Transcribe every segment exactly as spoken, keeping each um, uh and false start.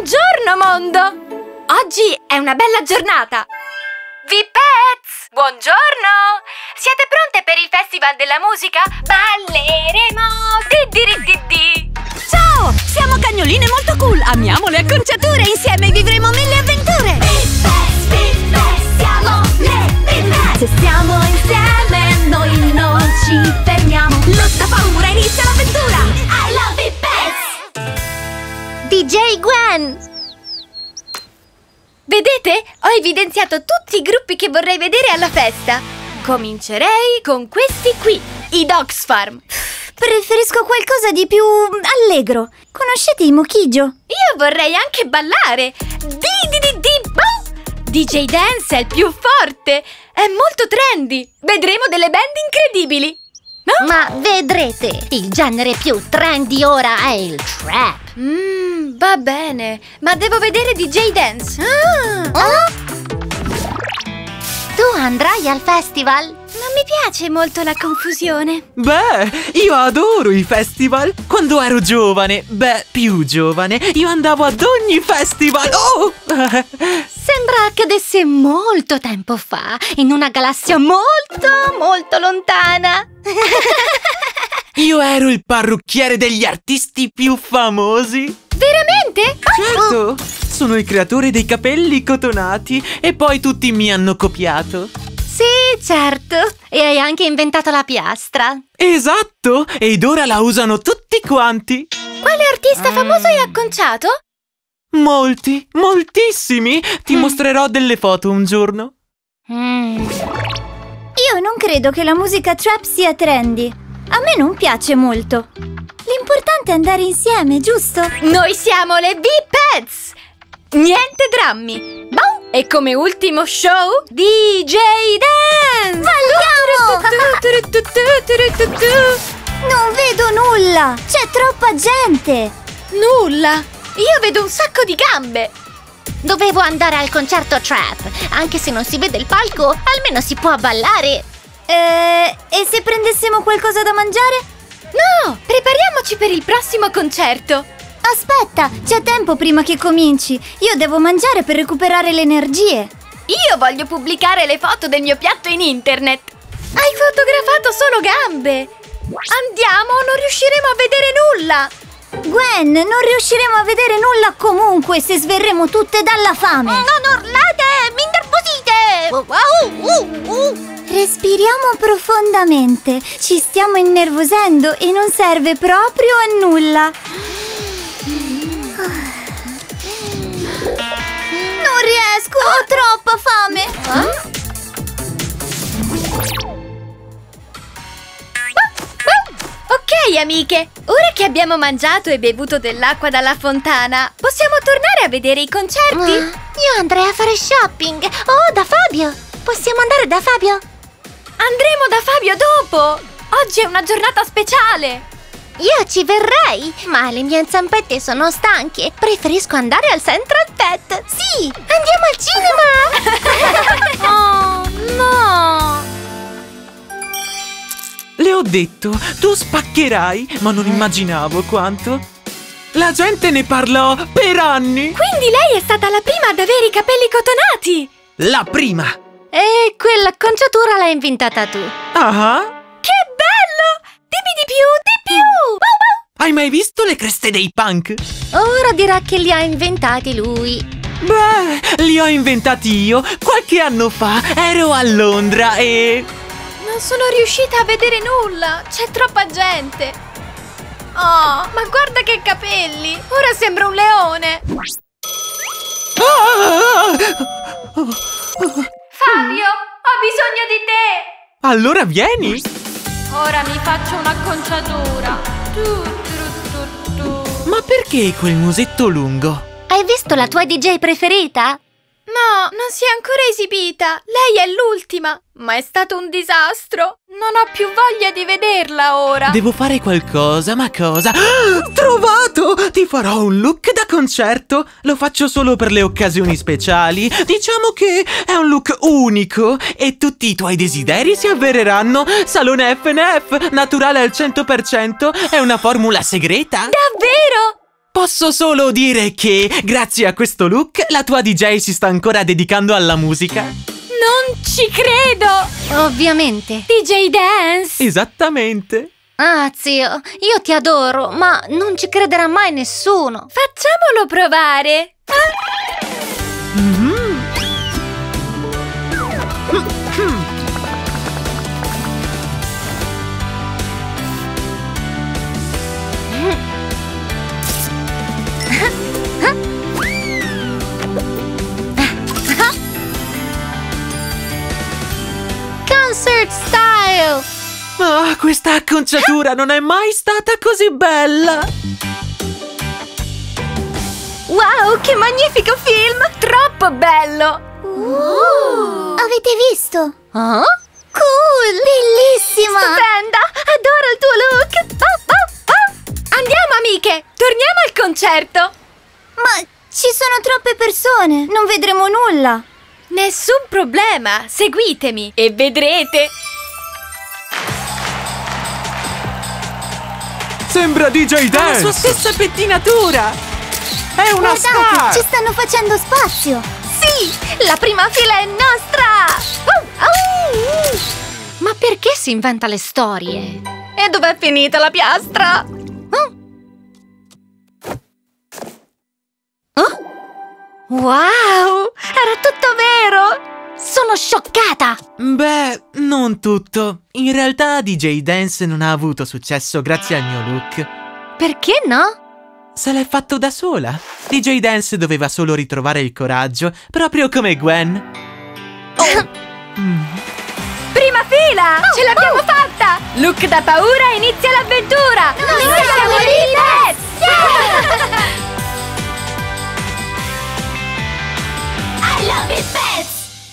Buongiorno, mondo! Oggi è una bella giornata! V-Pets, buongiorno! Siete pronte per il Festival della Musica? Balleremo! Di-di-di-di-di! Ciao! Siamo cagnoline molto cool! Amiamo le acconciature! Insieme vivremo mille avventure! V-Pets, V-Pets, siamo le V-Pets! Se stiamo insieme noi non ci fermiamo! Lotta paura, inizia l'avventura! I love V-Pets! D J Gwen! Vedete? Ho evidenziato tutti i gruppi che vorrei vedere alla festa. Comincerei con questi qui, i Dogs Farm. Preferisco qualcosa di più allegro. Conoscete i Mochigio? Io vorrei anche ballare. Di-di-di-di-bow! D J Dance è il più forte. È molto trendy. Vedremo delle band incredibili. No? Ma vedrete, il genere più trendy ora è il trap. Mmm, va bene. Ma devo vedere D J Dance. Ah, oh? Tu andrai al festival? Non mi piace molto la confusione. Beh, io adoro i festival. Quando ero giovane, beh, più giovane, io andavo ad ogni festival. Oh! Sembra accadesse molto tempo fa, in una galassia molto, molto lontana. Io ero il parrucchiere degli artisti più famosi. Veramente? Certo, sono il creatore dei capelli cotonati e poi tutti mi hanno copiato. Sì, certo. E hai anche inventato la piastra. Esatto, ed ora la usano tutti quanti. Quale artista famoso hai acconciato? Molti, moltissimi. Ti mm. mostrerò delle foto un giorno. Mm. Io non credo che la musica trap sia trendy. A me non piace molto. L'importante è andare insieme, giusto? Noi siamo le V-Pets! Niente drammi! Bow! E come ultimo show, D J Dance! Balliamo! Non vedo nulla! C'è troppa gente! Nulla! Io vedo un sacco di gambe! Dovevo andare al concerto trap. Anche se non si vede il palco, almeno si può ballare. Eh, e se prendessimo qualcosa da mangiare? No! Prepariamoci per il prossimo concerto! Aspetta, c'è tempo prima che cominci. Io devo mangiare per recuperare le energie. Io voglio pubblicare le foto del mio piatto in internet. Hai fotografato solo gambe. Andiamo, non riusciremo a vedere nulla. Gwen, non riusciremo a vedere nulla comunque se sverremo tutte dalla fame. Non urlate, mi innervosite. Uh, uh, uh, uh. Respiriamo profondamente. Ci stiamo innervosendo e non serve proprio a nulla. Non riesco, ho troppa fame. Eh? Ok, amiche, ora che abbiamo mangiato e bevuto dell'acqua dalla fontana, possiamo tornare a vedere i concerti? Uh, io andrei a fare shopping. Oh, da Fabio. Possiamo andare da Fabio? Andremo da Fabio dopo. Oggi è una giornata speciale. Io ci verrei, ma le mie zampette sono stanche. Preferisco andare al Central Pet. Sì, andiamo al cinema. Oh, no. Le ho detto, tu spaccherai, ma non immaginavo quanto. La gente ne parlò per anni. Quindi lei è stata la prima ad avere i capelli cotonati. La prima. E quell'acconciatura l'hai inventata tu. Ah. Che bello! Dimmi di più, di più! Wow, wow. Hai mai visto le creste dei punk? Ora dirà che li ha inventati lui. Beh, li ho inventati io. Qualche anno fa ero a Londra e... Non sono riuscita a vedere nulla. C'è troppa gente. Oh, ma guarda che capelli. Ora sembra un leone. Ah! Fabio, ho bisogno di te. Allora vieni. Ora mi faccio un'acconciatura. Tu, tu, tu, tu. Ma perché quel musetto lungo? Hai visto la tua D J preferita? No, non si è ancora esibita. Lei è l'ultima. Ma è stato un disastro. Non ho più voglia di vederla ora. Devo fare qualcosa, ma cosa? Ah, trovato! Ti farò un look da concerto. Lo faccio solo per le occasioni speciali. Diciamo che è un look unico e tutti i tuoi desideri si avvereranno. Salone F N F, naturale al cento per cento. È una formula segreta. Davvero? Posso solo dire che, grazie a questo look, la tua D J si sta ancora dedicando alla musica. Non ci credo! Ovviamente. D J Dance! Esattamente. Ah, zio, io ti adoro, ma non ci crederà mai nessuno. Facciamolo provare! Mm-hmm. Concert style! Ah, questa acconciatura non è mai stata così bella! Wow, che magnifico film! Troppo bello! Uh, avete visto? Oh? Cool! Bellissima! Stupenda! Adoro il tuo look! Oh, oh, oh. Andiamo, amiche! Torniamo al concerto! Ma ci sono troppe persone! Non vedremo nulla! Nessun problema! Seguitemi e vedrete! Sembra D J Dance! La sua stessa pettinatura! È una Guardate, star! ci stanno facendo spazio! Sì! La prima fila è nostra! Uh, uh. Ma perché si inventa le storie? E dov'è finita la piastra? Wow! Era tutto vero! Sono scioccata! Beh, non tutto. In realtà D J Dance non ha avuto successo grazie al mio look. Perché no? Se l'è fatto da sola. D J Dance doveva solo ritrovare il coraggio, proprio come Gwen. Oh. Mm. Prima fila! Ce l'abbiamo fatta! Look da paura, inizia l'avventura! Noi siamo i Pets! I love it best!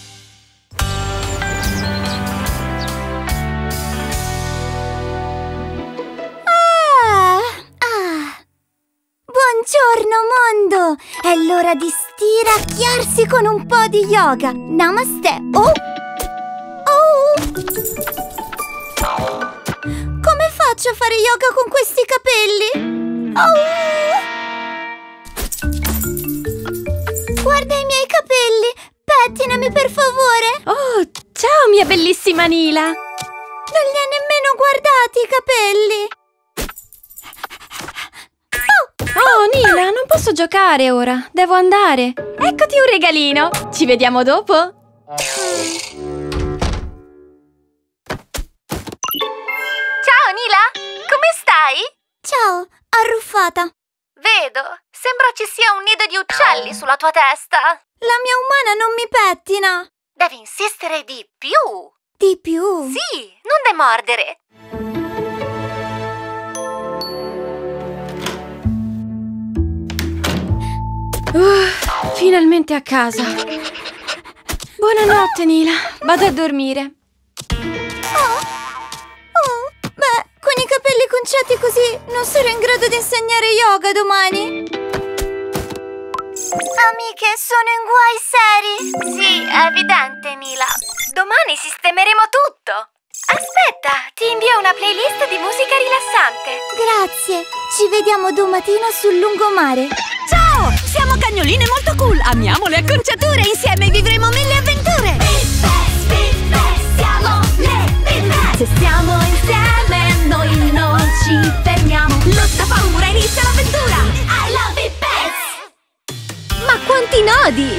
Ah, ah. Buongiorno mondo! È l'ora di stiracchiarsi con un po' di yoga! Namaste! Oh! Oh! Come faccio a fare yoga con questi capelli? Oh! Guarda i miei capelli! Pettinami per favore! Oh, ciao mia bellissima Nila! Non li ha nemmeno guardati i capelli! Oh, Nila, non posso giocare ora. Devo andare. Eccoti un regalino. Ci vediamo dopo. Ciao Nila! Come stai? Ciao, arruffata! Vedo, sembra ci sia un nido di uccelli sulla tua testa. La mia umana non mi pettina! Devi insistere di più. Di più? Sì, non demordere. Uh, finalmente a casa. Buonanotte, Nila. Vado a dormire. Oh, oh, beh, con i capelli conciati così non sarò in grado di insegnare yoga domani. Amiche, sono in guai seri. Sì, è evidente, Nila. Domani sistemeremo tutto. Aspetta, ti invio una playlist di musica rilassante. Grazie, ci vediamo domattina sul lungomare. Ciao! Siamo cagnoline molto cool! Amiamo le acconciature! Insieme vivremo mille avventure! Best, big best, siamo le Big Best! Se stiamo insieme noi non ci fermiamo. Lotta, paura, inizia l'avventura! I love it best! Ma quanti nodi!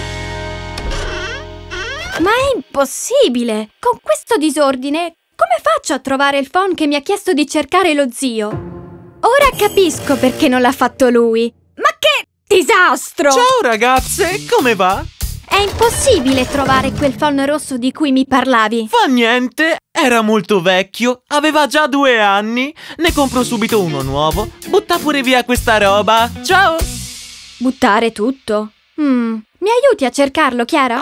Ma è impossibile! Con questo disordine, come faccio a trovare il phone che mi ha chiesto di cercare lo zio? Ora capisco perché non l'ha fatto lui. Ma che disastro! Ciao ragazze, come va? È impossibile trovare quel phone rosso di cui mi parlavi. Fa niente, era molto vecchio, aveva già due anni. Ne compro subito uno nuovo. Butta pure via questa roba. Ciao! Buttare tutto? Mm. Mi aiuti a cercarlo, Chiara?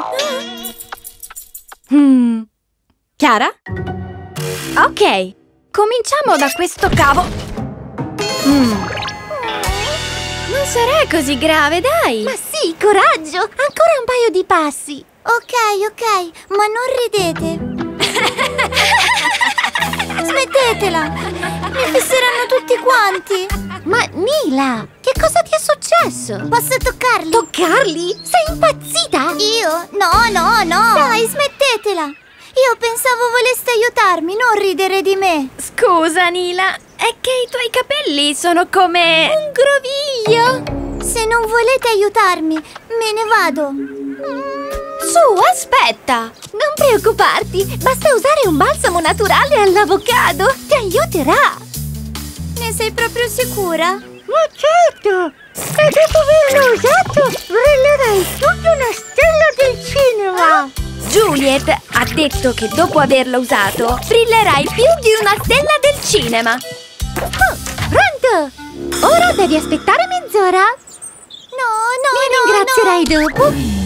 Mm. Chiara? Ok, cominciamo da questo cavo. Mm. Non sarà così grave, dai! Ma sì, coraggio! Ancora un paio di passi. Ok, ok, ma non ridete. Smettetela! Mi fisseranno tutti quanti. Ma Nila, che cosa ti è successo? adesso. Posso toccarli? Toccarli? Sei impazzita? Io? No, no, no. Dai, smettetela. Io pensavo voleste aiutarmi, non ridere di me. Scusa, Nila, è che i tuoi capelli sono come... un groviglio. Se non volete aiutarmi, me ne vado. Su, aspetta! Non preoccuparti, basta usare un balsamo naturale all'avocado. Ti aiuterà. Ne sei proprio sicura? Ma certo! E dopo averlo usato, brillerai tutta una stella del cinema! Juliet ha detto che dopo averlo usato brillerai più di una stella del cinema. Oh, pronto! Ora devi aspettare mezz'ora. No, no, Mi no, ringrazierai no. dopo.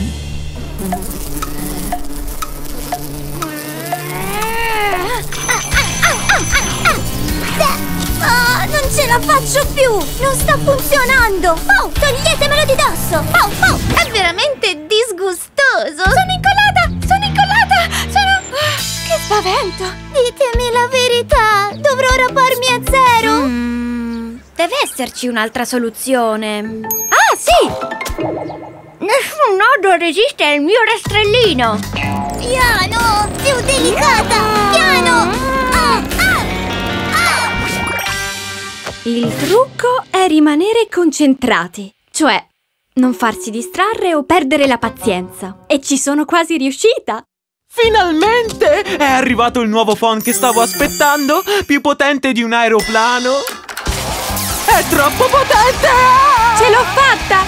Ah, non ce la faccio più! Non sta funzionando! Oh, toglietemelo di dosso! Oh, oh, È veramente disgustoso. sono incollata! Sono incollata! Sono... Ah, che spavento! Ditemi la verità! Dovrò raparmi a zero? Mm, deve esserci un'altra soluzione. Ah, sì! Nessun nodo resiste al mio rastrellino. Piano! Più delicata! Piano! Ah, ah, ah. Il trucco è rimanere concentrati, cioè non farsi distrarre o perdere la pazienza. E ci sono quasi riuscita! Finalmente! È arrivato il nuovo phon che stavo aspettando, più potente di un aeroplano. È troppo potente! Ce l'ho fatta!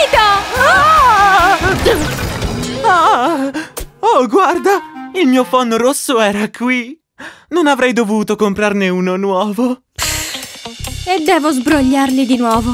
Finito! Ah! Ah! Oh, guarda! Il mio phon rosso era qui. Non avrei dovuto comprarne uno nuovo. E devo sbrogliarli di nuovo.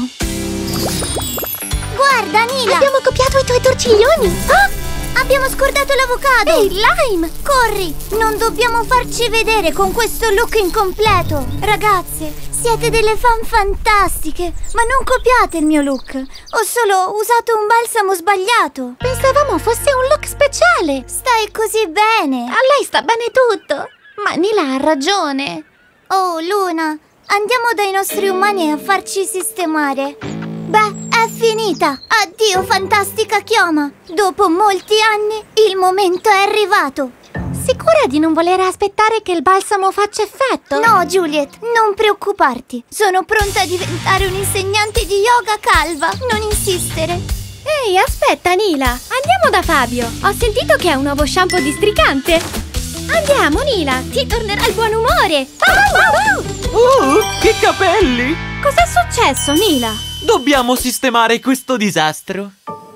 Guarda, Nila! Abbiamo copiato i tuoi torciglioni. Ah! Abbiamo scordato l'avocado! E il lime. Corri! Non dobbiamo farci vedere con questo look incompleto! Ragazze, siete delle fan fantastiche! Ma non copiate il mio look! Ho solo usato un balsamo sbagliato! Pensavamo fosse un look speciale. Stai così bene! A lei sta bene tutto. Ma Nila ha ragione. Oh, Luna! Andiamo dai nostri umani a farci sistemare! Beh, è finita! Addio, fantastica chioma! Dopo molti anni, il momento è arrivato! Sicura di non voler aspettare che il balsamo faccia effetto? No, Juliet, non preoccuparti! Sono pronta a diventare un'insegnante di yoga calva! Non insistere! Ehi, aspetta, Nila! Andiamo da Fabio! Ho sentito che ha un nuovo shampoo districante! Andiamo, Nila! Ti tornerà il buon umore! Uh, che capelli! Cos'è successo, Nila? Dobbiamo sistemare questo disastro.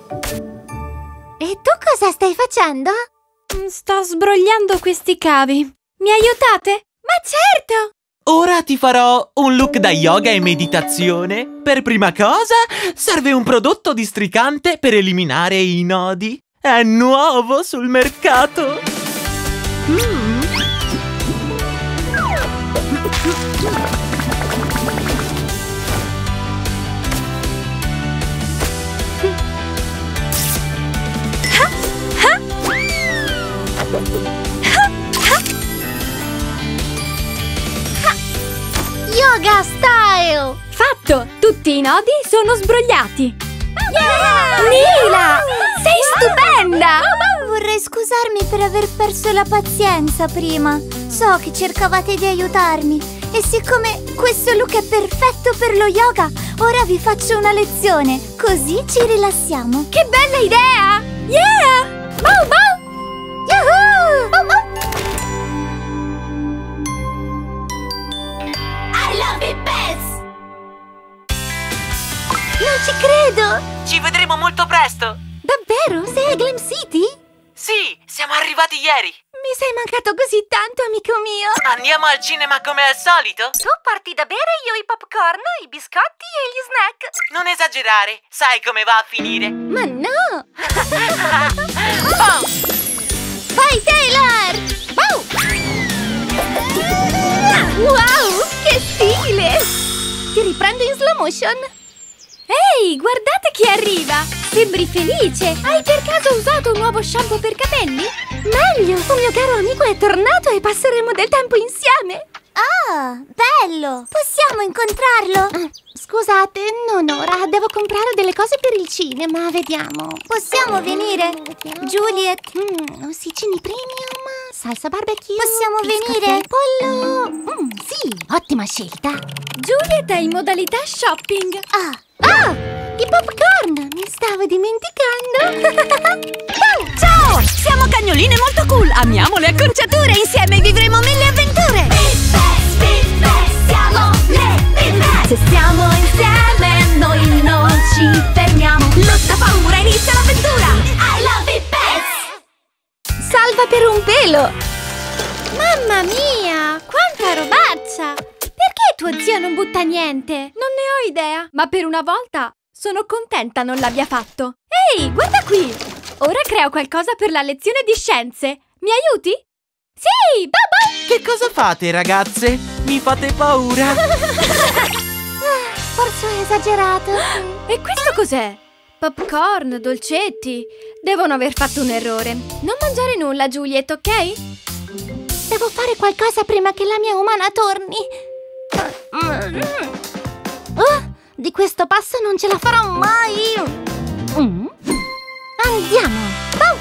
E tu cosa stai facendo? Sto sbrogliando questi cavi. Mi aiutate? Ma certo! Ora ti farò un look da yoga e meditazione. Per prima cosa, serve un prodotto districante per eliminare i nodi. È nuovo sul mercato. Mm. Yoga style! Fatto! Tutti i nodi sono sbrogliati! Nila! Sei stupenda! Vorrei scusarmi per aver perso la pazienza prima. So che cercavate di aiutarmi e siccome questo look è perfetto per lo yoga, ora vi faccio una lezione, così ci rilassiamo. Che bella idea! Yeah! Bow bow! Yahoo! Bow, bow. I love it, Bess! Non ci credo! Ci vedremo molto presto. Davvero? Sei a Glam City? Sì, siamo arrivati ieri. Mi sei mancato così tanto, amico mio! Andiamo al cinema come al solito? Tu porti da bere, io i popcorn, i biscotti e gli snack. Non esagerare, sai come va a finire. Ma no! Oh! Vai, Taylor! Bow! Wow! Che stile! Ti riprendo in slow motion. Ehi, guardate chi arriva! Sembri felice! Hai per caso usato un nuovo shampoo per capelli? Meglio! Un mio caro amico è tornato e passeremo del tempo insieme! Ah, bello! Possiamo incontrarlo? Scusate, non ora. Devo comprare delle cose per il cinema. Vediamo. Possiamo venire? Juliet? Mm, ossicini premium, salsa barbecue. Possiamo biscotti venire? al pollo. Mm, sì, ottima scelta. Juliet è in modalità shopping. Ah, Ah, i popcorn! Mi stavo dimenticando. Ciao, ciao! Siamo cagnoline molto cool. Amiamo le acconciature. Insieme vivremo mille avventure. Pippets, Pippets, siamo le Pippets. Se stiamo insieme noi non ci fermiamo. Lotta, paura, inizia l'avventura. I love Pippets. Salva per un pelo! Mamma mia, quanta robaccia! Perché tuo zio non butta niente? Non ne ho idea, ma per una volta sono contenta non l'abbia fatto. Ehi, guarda qui! Ora creo qualcosa per la lezione di scienze. Mi aiuti? Sì, babà! Che cosa fate, ragazze? Mi fate paura. Forse ho esagerato. E questo cos'è? Popcorn, dolcetti. Devono aver fatto un errore. Non mangiare nulla, Juliet, ok? Devo fare qualcosa prima che la mia umana torni. Oh, di questo passo non ce la farò mai. Mm. Andiamo. Oh.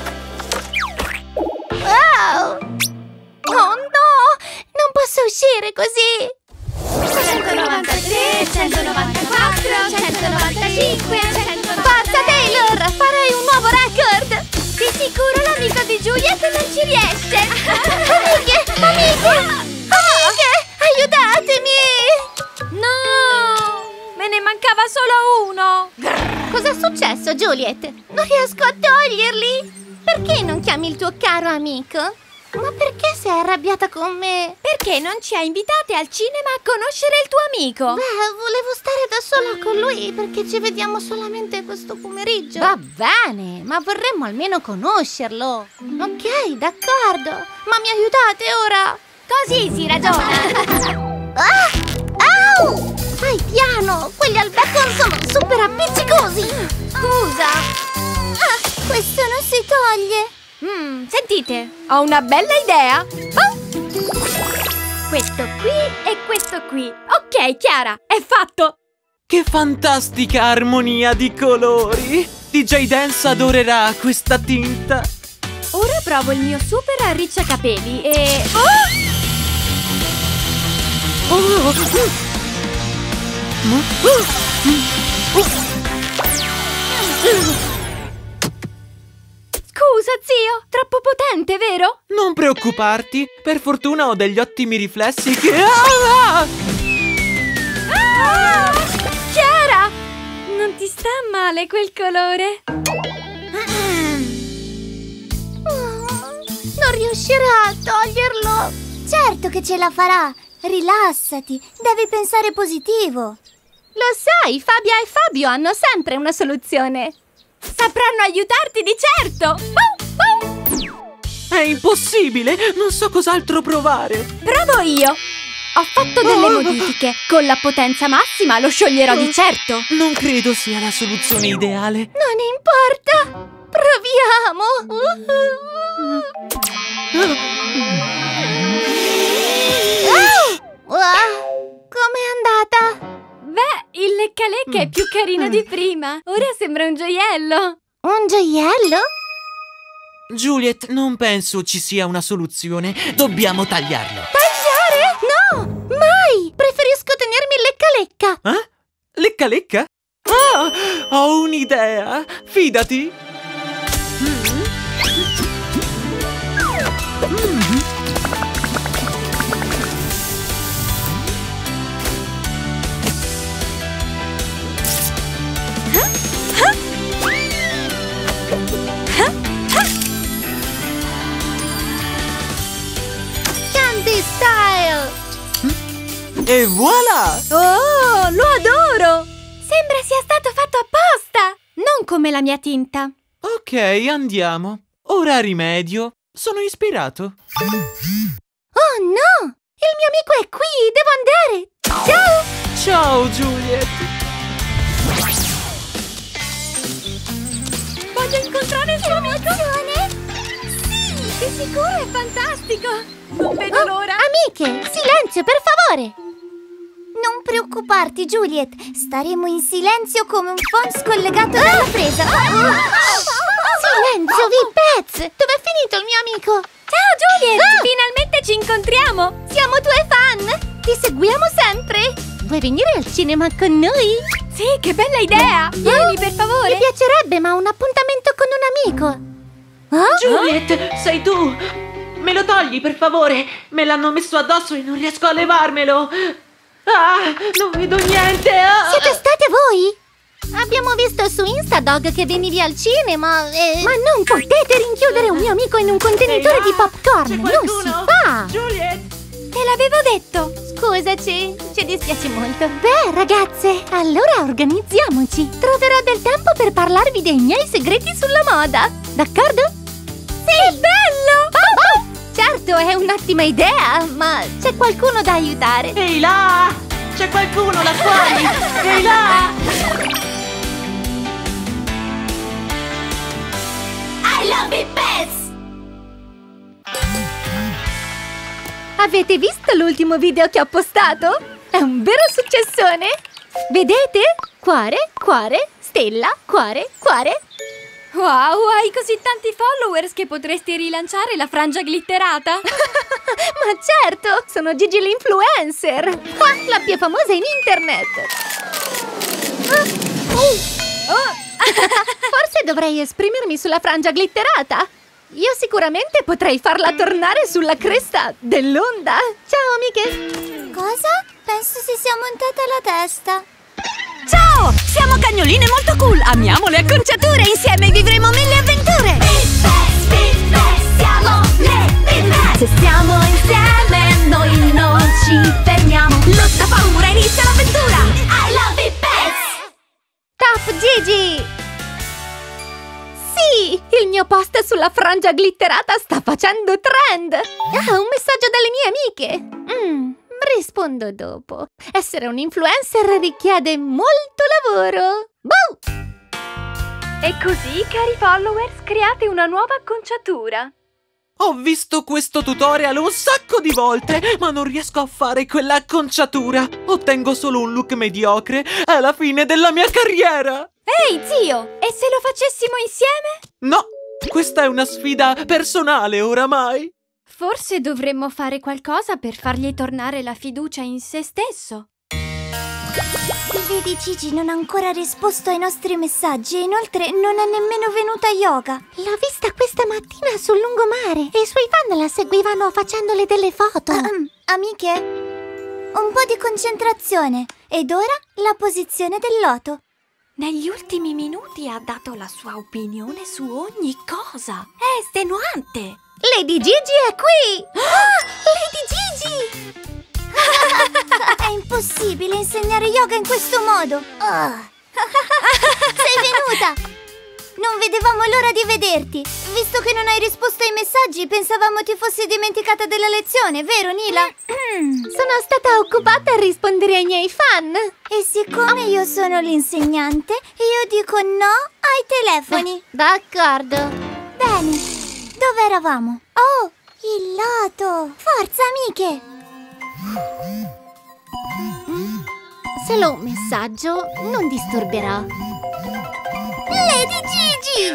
Wow. Oh no, non posso uscire così. centonovantatré, centonovantaquattro, centonovantacinque, centonovantasei. Forza Taylor, farei un nuovo record. Di sicuro l'amico di Juliet non ci riesce. Amiche, amiche, amiche, aiutatemi. No! Me ne mancava solo uno! Cosa è successo, Juliet? Non riesco a toglierli. Perché non chiami il tuo caro amico? Ma perché sei arrabbiata con me? Perché non ci ha invitate al cinema a conoscere il tuo amico? Beh, volevo stare da sola con lui perché ci vediamo solamente questo pomeriggio. Va bene, ma vorremmo almeno conoscerlo. Ok, d'accordo. Ma mi aiutate ora? Così si ragiona. Ah! Au! Fai piano! Quegli al bacon sono super appiccicosi! Scusa. ah, questo non si toglie. Mm, sentite, ho una bella idea! Oh! Questo qui e questo qui. Ok, Chiara, è fatto! Che fantastica armonia di colori! D J Dance adorerà questa tinta. Ora provo il mio super arricciacapelli e... Oh! Oh. Scusa, zio, troppo potente, vero? Non preoccuparti, per fortuna ho degli ottimi riflessi che... Ah! Ah! Chiara! Non ti sta male quel colore? Non riuscirà a toglierlo. Certo che ce la farà. Rilassati, devi pensare positivo. Lo sai, Fabia e Fabio hanno sempre una soluzione. Sapranno aiutarti di certo! Wow, wow. È impossibile, non so cos'altro provare. Provo io! Ho fatto delle modifiche. Con la potenza massima lo scioglierò di certo. Non credo sia la soluzione ideale. Non importa, proviamo. Wow, com'è andata? Beh, il lecca-lecca è più carino di prima. Ora sembra un gioiello. Un gioiello? Juliet, non penso ci sia una soluzione. Dobbiamo tagliarlo. Tagliare? No, mai! Preferisco tenermi il lecca-lecca. Eh? Lecca lecca? Ah! Ho un'idea! Fidati! Candy style! E voilà! Oh, lo adoro! Sembra sia stato fatto apposta! Non come la mia tinta. Ok, andiamo. Ora rimedio. Sono ispirato. Oh no! Il mio amico è qui! Devo andare! Ciao! Ciao, Juliet! Voglio incontrare il suo amico! Sì! Di sicuro è fantastico! Non vedo l'ora! Amiche, silenzio, per favore! Non preoccuparti, Juliet. Staremo in silenzio come un phon scollegato dalla presa. Silenzio, Vippez! Dov'è finito il mio amico? Ciao, Juliet! Ah! Finalmente ci incontriamo! Siamo tue fan! Ti seguiamo sempre! Vuoi venire al cinema con noi? Sì, che bella idea! Vieni, per favore! Mi piacerebbe, ma un appuntamento con un amico! Oh? Juliet, sei tu! Me lo togli, per favore! Me l'hanno messo addosso e non riesco a levarmelo! Ah, non vedo niente! Ah. Siete state voi? Abbiamo visto su Instadog che venivi al cinema e... Ma non potete rinchiudere un mio amico in un contenitore di popcorn! Non si fa! Juliet! Te l'avevo detto! Scusaci, ci dispiace molto. Beh, ragazze, allora organizziamoci. Troverò del tempo per parlarvi dei miei segreti sulla moda. D'accordo? Sì! Che bello! Oh, oh! Certo, è un'ottima idea, ma c'è qualcuno da aiutare. Ehi là! C'è qualcuno là fuori! Ehi là! I love it, Pets! Avete visto l'ultimo video che ho postato? È un vero successone! Vedete? Cuore, cuore, stella, cuore, cuore. Wow, hai così tanti followers che potresti rilanciare la frangia glitterata? Ma certo, sono Gigi l'influencer! Ah, la più famosa in internet! Ah, oh. Oh. Forse dovrei esprimermi sulla frangia glitterata? Io sicuramente potrei farla tornare sulla cresta dell'onda! Ciao, amiche! Cosa? Penso si sia montata la testa. Ciao! Siamo cagnoline molto cool! Amiamo le acconciature! Insieme vivremo mille avventure! Vippez, Vippez, siamo le Vippez! Se stiamo insieme noi non ci fermiamo! Lotta, paura, inizia l'avventura! I love it, Pets! Top Gigi! Sì, il mio post sulla frangia glitterata sta facendo trend! Ah, un messaggio dalle mie amiche! Mm, rispondo dopo. Essere un influencer richiede molto lavoro! Boh! E così, cari followers, create una nuova acconciatura. Ho visto questo tutorial un sacco di volte, ma non riesco a fare quella acconciatura. Ottengo solo un look mediocre. È la fine della mia carriera. Ehi, zio! E se lo facessimo insieme? No, questa è una sfida personale oramai. Forse dovremmo fare qualcosa per fargli tornare la fiducia in se stesso. Vedi, Gigi non ha ancora risposto ai nostri messaggi e inoltre non è nemmeno venuta a yoga. L'ho vista questa mattina sul lungomare e i suoi fan la seguivano facendole delle foto. Ahem, amiche, un po' di concentrazione. Ed ora la posizione del loto. Negli ultimi minuti ha dato la sua opinione su ogni cosa. È estenuante. Lady Gigi è qui! Ah, Lady Gigi! È impossibile insegnare yoga in questo modo. Oh. Sei venuta! Non vedevamo l'ora di vederti. Visto che non hai risposto ai messaggi, pensavamo ti fossi dimenticata della lezione, vero Nila? Sono stata occupata a rispondere ai miei fan. E siccome io sono l'insegnante, io dico no ai telefoni. D'accordo. Bene, dove eravamo? Oh, il loto! Forza, amiche! Solo un messaggio, non disturberò. Lady Gigi!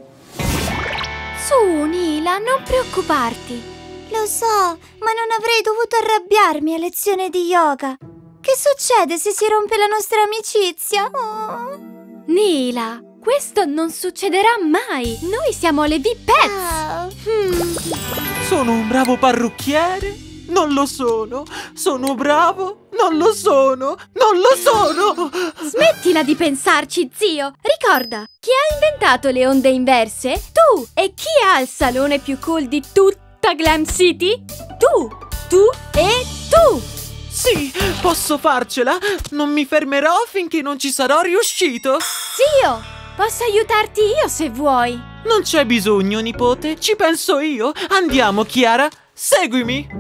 Su, Nila, non preoccuparti. Lo so, ma non avrei dovuto arrabbiarmi a lezione di yoga. Che succede se si rompe la nostra amicizia? Oh. Nila, questo non succederà mai. Noi siamo le Vippez. Ah. Hmm. Sono un bravo parrucchiere? Non lo sono. Sono bravo? Non lo sono. Non lo sono. Smettila di pensarci, zio. Ricorda, chi ha inventato le onde inverse? Tu. E chi ha il salone più cool di tutta Glam City? Tu. Tu e tu. Sì, posso farcela. Non mi fermerò finché non ci sarò riuscito. Zio, posso aiutarti io se vuoi. Non c'è bisogno, nipote. Ci penso io. Andiamo, Chiara. Seguimi.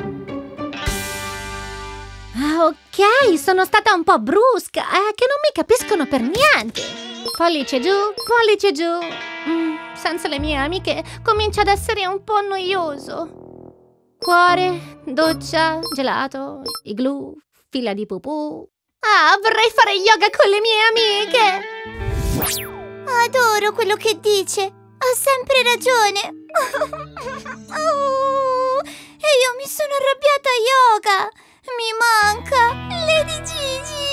Ok, sono stata un po' brusca, è che non mi capiscono per niente. Pollice giù, pollice giù. Mm, senza le mie amiche comincia ad essere un po' noioso. Cuore, doccia, gelato, igloo, fila di pupù. Ah, vorrei fare yoga con le mie amiche! Adoro quello che dice. Ha sempre ragione. Oh, e io mi sono arrabbiata a yoga. Mi manca Lady Gigi.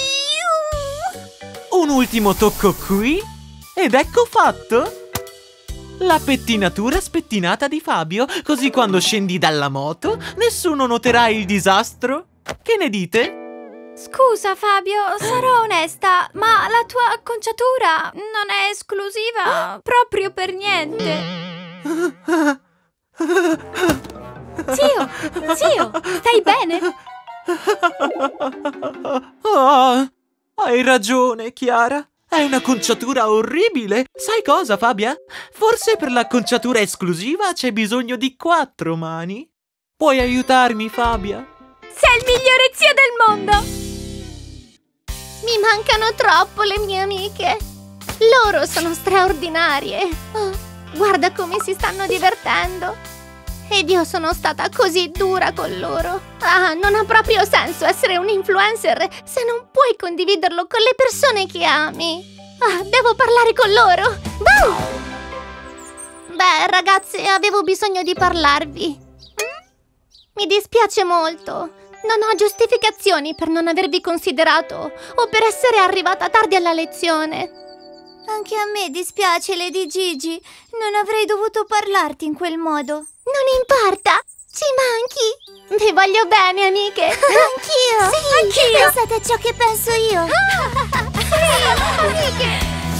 Uh. Un ultimo tocco qui ed ecco fatto. La pettinatura spettinata di Fabio, così quando scendi dalla moto nessuno noterà il disastro. Che ne dite? Scusa Fabio, sarò onesta, ma la tua acconciatura non è esclusiva proprio per niente. Zio, zio, stai bene? Oh, hai ragione, Chiara. È un'acconciatura orribile. Sai cosa, Fabia? Forse per l'acconciatura esclusiva c'è bisogno di quattro mani. Puoi aiutarmi, Fabia? Sei il migliore zio del mondo! Mi mancano troppo le mie amiche. Loro sono straordinarie. Oh, guarda come si stanno divertendo. Ed io sono stata così dura con loro. Ah, non ha proprio senso essere un influencer se non puoi condividerlo con le persone che ami. Ah, devo parlare con loro. Boo! Beh, ragazze, avevo bisogno di parlarvi. Mi dispiace molto. Non ho giustificazioni per non avervi considerato o per essere arrivata tardi alla lezione. Anche a me dispiace, Lady Gigi. Non avrei dovuto parlarti in quel modo. Non importa, ci manchi. Vi voglio bene, amiche. Anch'io. Sì, anch'io. Pensate a ciò che penso io. Sì, amiche.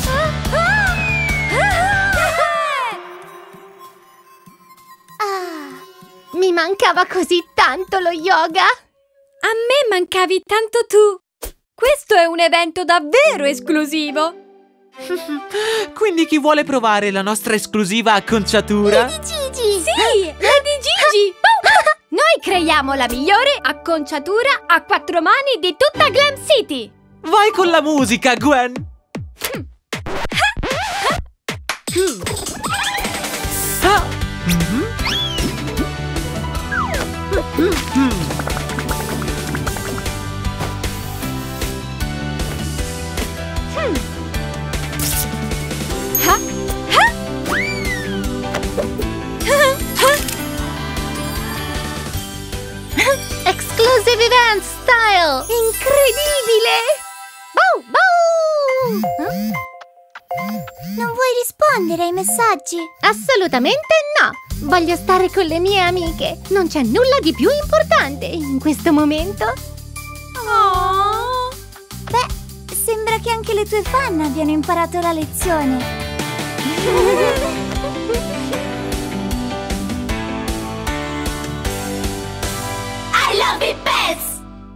Ah, mi mancava così tanto lo yoga. A me mancavi tanto tu! Questo è un evento davvero esclusivo! Quindi chi vuole provare la nostra esclusiva acconciatura? Lady Gigi! Sì! Lady Gigi! Noi creiamo la migliore acconciatura a quattro mani di tutta Glam City! Vai con la musica, Gwen! Ah. Mm-hmm. Mm-hmm. Exclusive Event Style! Incredibile! Bow, bow! Non vuoi rispondere ai messaggi? Assolutamente no! Voglio stare con le mie amiche. Non c'è nulla di più importante in questo momento. Oh. Beh, sembra che anche le tue fan abbiano imparato la lezione. I love it, Pets!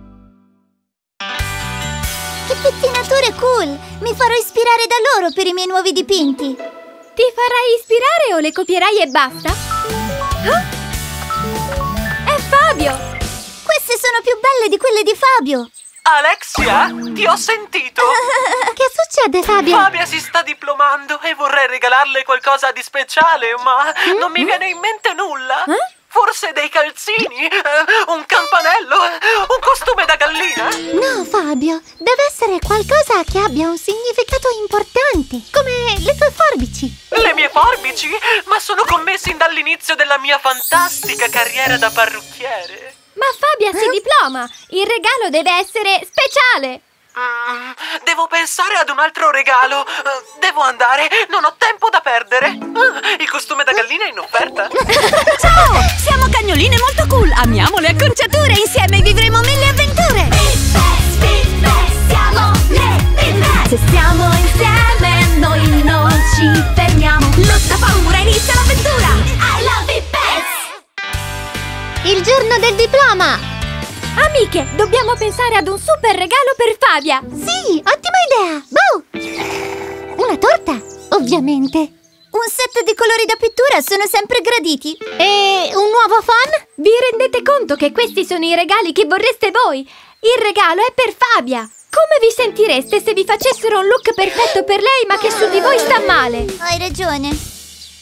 Che pettinature cool! Mi farò ispirare da loro per i miei nuovi dipinti. Ti farai ispirare o le copierai e basta? Oh? È Fabio! Queste sono più belle di quelle di Fabio. Alexia, ti ho sentito! Che succede, Fabio? Fabia si sta diplomando e vorrei regalarle qualcosa di speciale, ma mm? non mi viene in mente nulla. Eh? Forse dei calzini, eh, un campanello, un costume da gallina? No, Fabio, deve essere qualcosa che abbia un significato importante, come le tue forbici. Le mie forbici? Ma sono con me sin dall'inizio della mia fantastica carriera da parrucchiere. Ma Fabia si diploma! Il regalo deve essere speciale! Mm, devo pensare ad un altro regalo. Uh, devo andare, non ho tempo da perdere. Uh, il costume da gallina è in offerta. Ciao! Siamo cagnoline molto cool. Amiamo le acconciature. Insieme vivremo mille avventure. Pipes, Pipes, siamo le Pipes. Se stiamo insieme noi non ci fermiamo. Lotta, paura, inizia l'avventura. I love it, Pets. Il giorno del diploma. Amiche, dobbiamo pensare ad un super regalo per Fabia! Sì, ottima idea! Boh! Una torta, ovviamente! Un set di colori da pittura sono sempre graditi! E un nuovo phon? Vi rendete conto che questi sono i regali che vorreste voi? Il regalo è per Fabia! Come vi sentireste se vi facessero un look perfetto per lei ma che su di voi sta male? Hai ragione!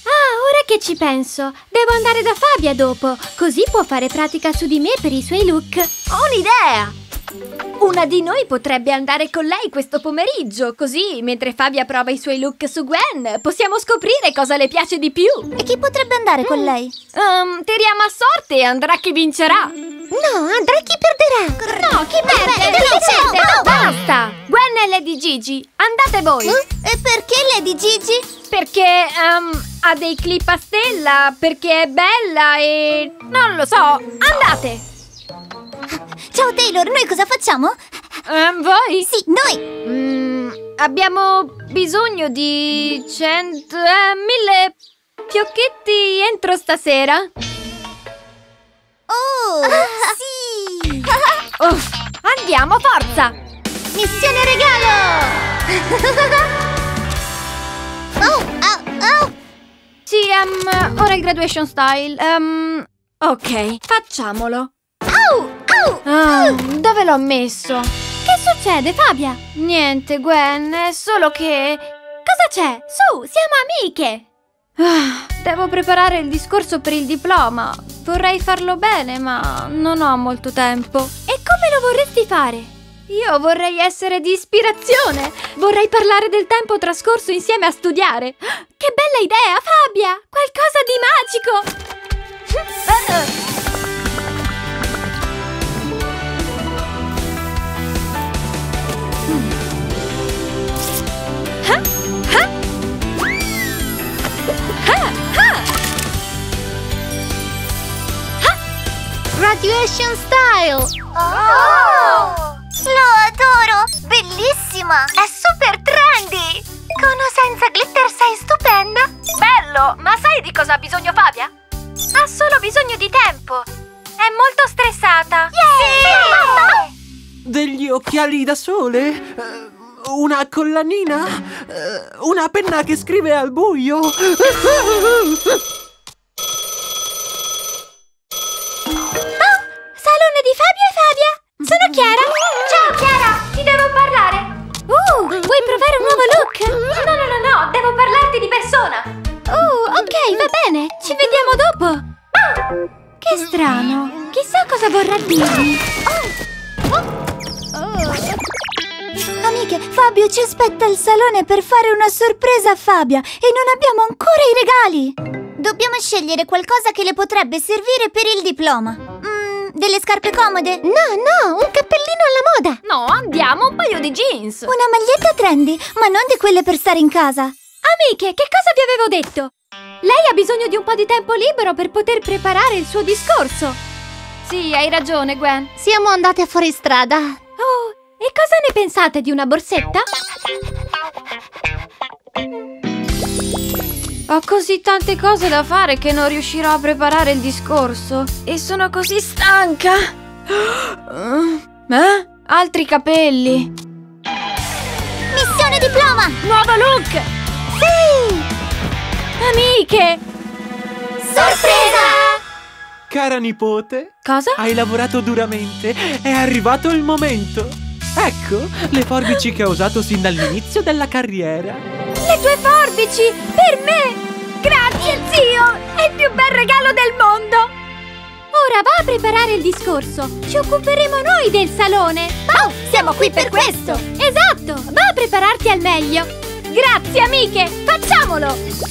Ah, ora che ci penso, devo andare da Fabia dopo, così può fare pratica su di me per i suoi look. Ho un'idea! Una di noi potrebbe andare con lei questo pomeriggio, così mentre Fabia prova i suoi look su Gwen possiamo scoprire cosa le piace di più. E chi potrebbe andare con lei? Um, tiriamo a sorte e andrà chi vincerà. No, andrà chi perderà. No, chi perde? Bene, Vincente! no, no. Basta! Gwen e Lady Gigi, andate voi! E perché Lady Gigi? Perché um, ha dei clip a stella, perché è bella e... non lo so, andate! Ciao Taylor, noi cosa facciamo? Um, voi? Sì, noi! Mm, abbiamo bisogno di cento... Eh, mille fiocchetti entro stasera. Oh, sì! Oh, andiamo, forza! Missione regalo! Oh, oh, oh! Sì, um, ora il graduation style. Um, ok, facciamolo. Au, au! Ah, dove l'ho messo? Che succede, Fabia? Niente, Gwen, è solo che... Cosa c'è? Su, siamo amiche! Ah, devo preparare il discorso per il diploma. Vorrei farlo bene, ma non ho molto tempo. E come lo vorresti fare? Io vorrei essere di ispirazione. Vorrei parlare del tempo trascorso insieme a studiare. Che bella idea, Fabia! Qualcosa di magico! Graduation style. Oh! Lo adoro! Bellissima! È super trendy! Con o senza glitter sei stupenda! Bello! Ma sai di cosa ha bisogno Fabia? Ha solo bisogno di tempo! È molto stressata! Yeah! Degli occhiali da sole? Eh, Una collanina? Eh, Una penna che scrive al buio? Salone di Fabio e Fabia! Sono Chiara! Ciao Chiara! Ti devo parlare! Uh, vuoi provare un nuovo look? No, no, no, no! Devo parlarti di persona! Uh, ok, va bene! Ci vediamo dopo! Che strano! Chissà cosa vorrà dirmi! Amiche, Fabio ci aspetta al salone per fare una sorpresa a Fabia e non abbiamo ancora i regali! Dobbiamo scegliere qualcosa che le potrebbe servire per il diploma. Mm, delle scarpe comode? No, no, un cappellino alla moda. No, andiamo un paio di jeans! Una maglietta trendy, ma non di quelle per stare in casa. Amiche, che cosa vi avevo detto? Lei ha bisogno di un po' di tempo libero per poter preparare il suo discorso. Sì, hai ragione, Gwen. Siamo andate a fuoristrada. Oh, e cosa ne pensate di una borsetta? Ho così tante cose da fare che non riuscirò a preparare il discorso. E sono così stanca. Eh? Altri capelli. Missione diploma! Nuovo look! Sì! Amiche! Sorpresa! Cara nipote, Cosa? hai lavorato duramente, è arrivato il momento. Ecco, le forbici che ho usato sin dall'inizio della carriera. Le tue forbici! Per me! Grazie, zio! È il più bel regalo del mondo! Ora va a preparare il discorso. Ci occuperemo noi del salone. Oh, siamo qui per questo! Esatto! Va a prepararti al meglio. Grazie, amiche! Facciamolo!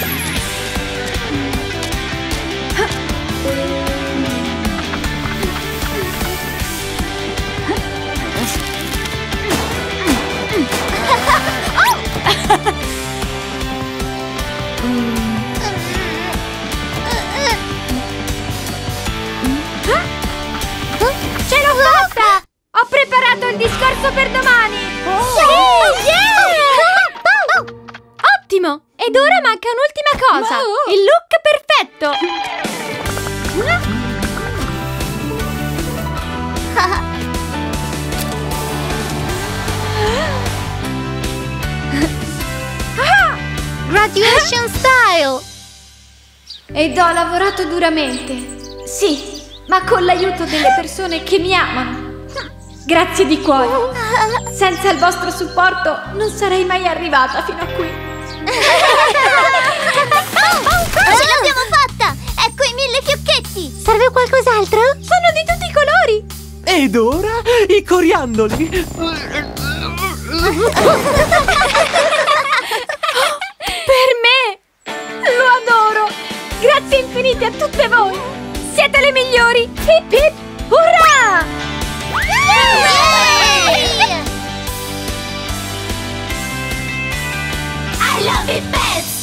Ce l'ho fatta! Ho preparato il discorso per domani! Oh, yeah! Ottimo! Ed ora manca un'ultima cosa! Il look perfetto! Graduation style. Ed ho lavorato duramente. Sì, ma con l'aiuto delle persone che mi amano. Grazie di cuore. Senza il vostro supporto non sarei mai arrivata fino a qui. Serve qualcos'altro? Sono di tutti i colori! Ed ora i coriandoli! Per me! Lo adoro! Grazie infinite a tutte voi! Siete le migliori! Hip hip! Urrà! I love it pets!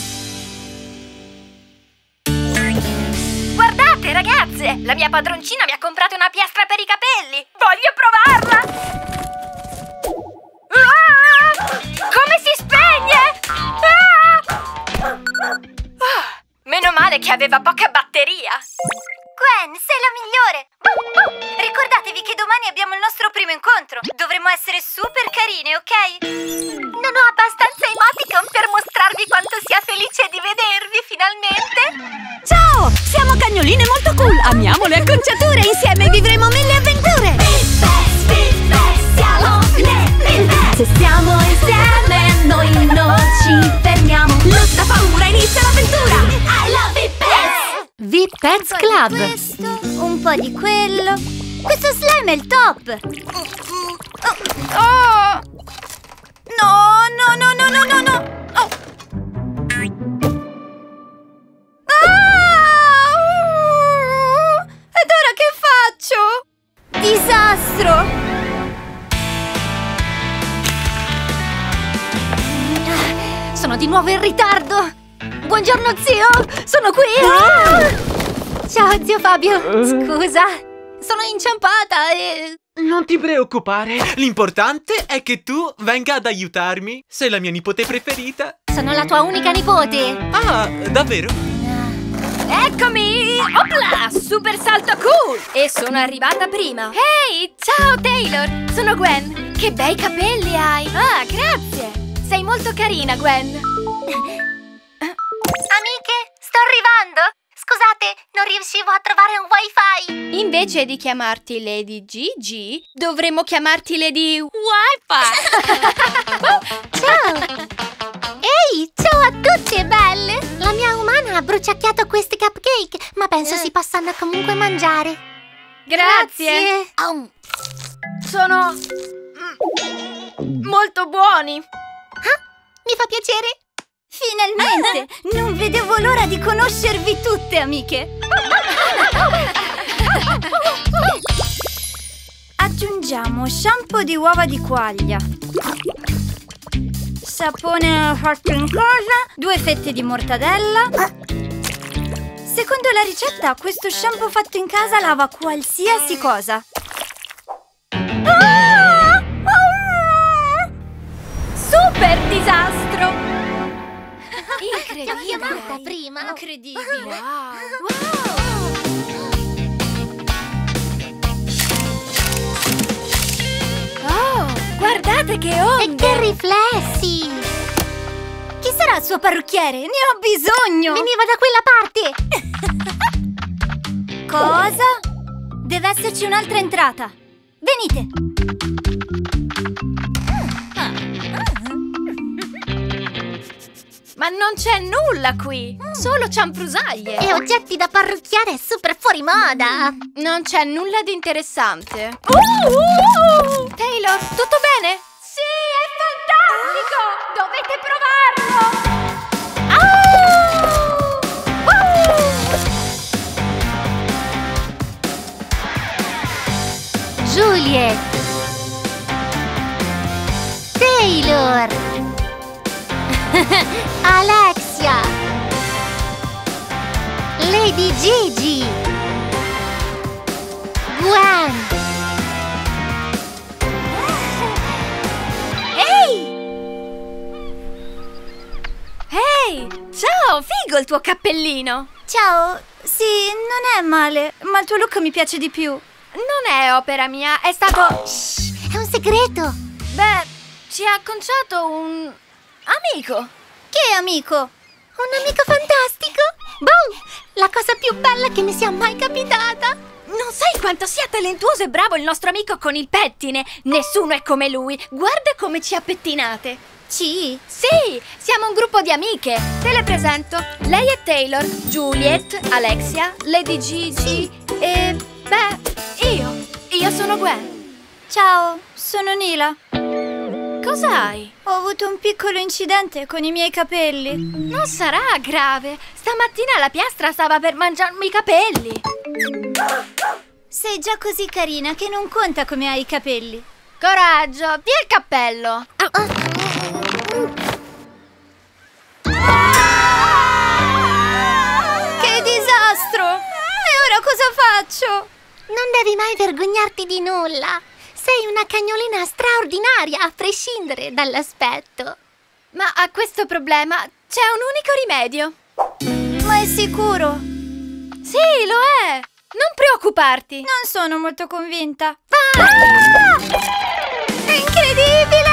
Guardate, ragazze! La mia padroncina mi ha comprato una piastra per i capelli! Voglio provarla! Ah! Come si spegne? Ah! Ah, meno male che aveva poca batteria! Gwen, sei la migliore! Ricordatevi che domani abbiamo il nostro primo incontro. Dovremo essere super carine, ok? Non ho abbastanza emoticon per mostrarvi quanto sia felice di vedervi finalmente! Ciao! Siamo cagnoline molto cool! Amiamo le acconciature! Insieme vivremo mille avventure! Pets, Pets, siamo le Pets! Se stiamo insieme noi non ci fermiamo. Lotta paura, inizia l'avventura! I love it pets! V Pets Un Club. po' di questo, un po' di quello. Questo slime è il top! Oh! No, no, no, no, no, no, no! Oh. Ah! Ed ora che faccio? Disastro! Sono di nuovo in ritardo. Buongiorno zio, sono qui. Ciao zio Fabio, scusa, sono inciampata e... Non ti preoccupare, l'importante è che tu venga ad aiutarmi. Sei la mia nipote preferita. Sono la tua unica nipote. Ah, davvero? Eccomi! Opla! Super salto cool! E sono arrivata prima! Ehi! Ciao Taylor! Sono Gwen! Che bei capelli hai! Ah, grazie! Sei molto carina, Gwen! Amiche, sto arrivando. Scusate, non riuscivo a trovare un wifi. Invece di chiamarti Lady Gigi, dovremmo chiamarti Lady Wi-Fi! Ciao. Ehi, ciao a tutte belle. La mia umana ha bruciacchiato questi cupcake, ma penso si possano comunque mangiare. Grazie! Grazie. Sono... mm, molto buoni! Ah, mi fa piacere. Finalmente! Non vedevo l'ora di conoscervi tutte, amiche! Aggiungiamo shampoo di uova di quaglia, sapone fatto in casa, due fette di mortadella. Secondo la ricetta, questo shampoo fatto in casa lava qualsiasi cosa. Ah! Ah! Super disastro! Chiamata prima! Incredibile! Oh, guardate che E onde! che riflessi! Chi sarà il suo parrucchiere? Ne ho bisogno! Veniva da quella parte! Cosa? Deve esserci un'altra entrata. Venite! Ma non c'è nulla qui! Solo cianfrusaglie! E oggetti da parrucchiare super fuori moda! Non c'è nulla di interessante. Uh, uh, uh. Taylor, tutto bene? Sì, è fantastico! Dovete provarlo! Uh! Juliet! Taylor! Alexia! Lady Gigi! Gwen! Ehi! Ciao, figo il tuo cappellino! Ciao! Sì, non è male, ma il tuo look mi piace di più. Non è opera mia, è stato... Shh, è un segreto! Beh, ci ha acconciato un... amico! Che amico? Un amico fantastico! Boom! La cosa più bella che mi sia mai capitata! Non sai quanto sia talentuoso e bravo il nostro amico con il pettine! Nessuno è come lui! Guarda come ci ha pettinate! Sì? Sì, siamo un gruppo di amiche. Te le presento. Lei è Taylor, Juliet, Alexia, Lady Gigi e... beh, io. Io sono Gwen. Ciao, sono Nila. Cosa hai? Ho avuto un piccolo incidente con i miei capelli. Non sarà grave. Stamattina la piastra stava per mangiarmi i capelli. Sei già così carina che non conta come hai i capelli. Coraggio, via il cappello. Che disastro! E ora cosa faccio? Non devi mai vergognarti di nulla. Sei una cagnolina straordinaria, a prescindere dall'aspetto. Ma a questo problema c'è un unico rimedio. Ma è sicuro? Sì, lo è. Non preoccuparti. Non sono molto convinta. Ah! È incredibile!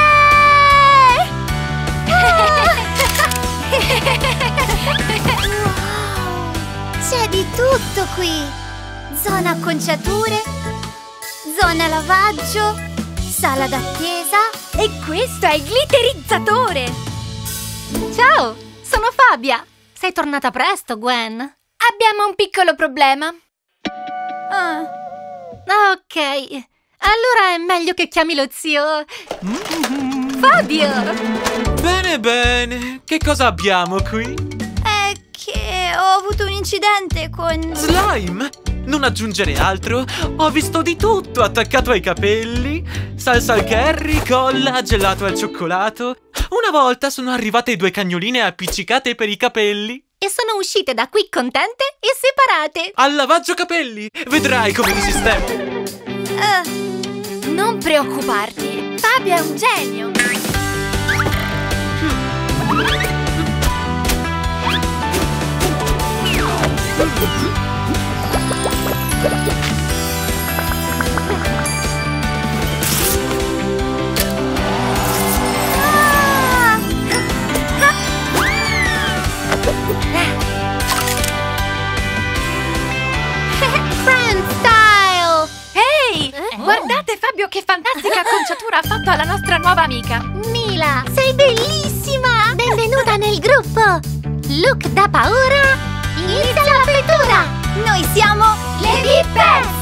C'è di tutto qui. Zona acconciature, zona lavaggio, sala d'attesa. E questo è il glitterizzatore. Ciao, sono Fabia. Sei tornata presto, Gwen. Abbiamo un piccolo problema. Ah. Ok, allora è meglio che chiami lo zio... Mm. Fabio! Bene, bene. Che cosa abbiamo qui? È che ho avuto un incidente con... Slime! Non aggiungere altro. Ho visto di tutto attaccato ai capelli. Salsa al curry, colla, gelato al cioccolato. Una volta sono arrivate due cagnoline appiccicate per i capelli. E sono uscite da qui contente e separate. Al lavaggio capelli! Vedrai come li sistemo. Uh. Non preoccuparti. Fabio è un genio. Guardate Fabio che fantastica acconciatura ha fatto alla nostra nuova amica. Nila, sei bellissima! Benvenuta nel gruppo! Look da paura! Inizia l'avventura! Noi siamo le Vippets!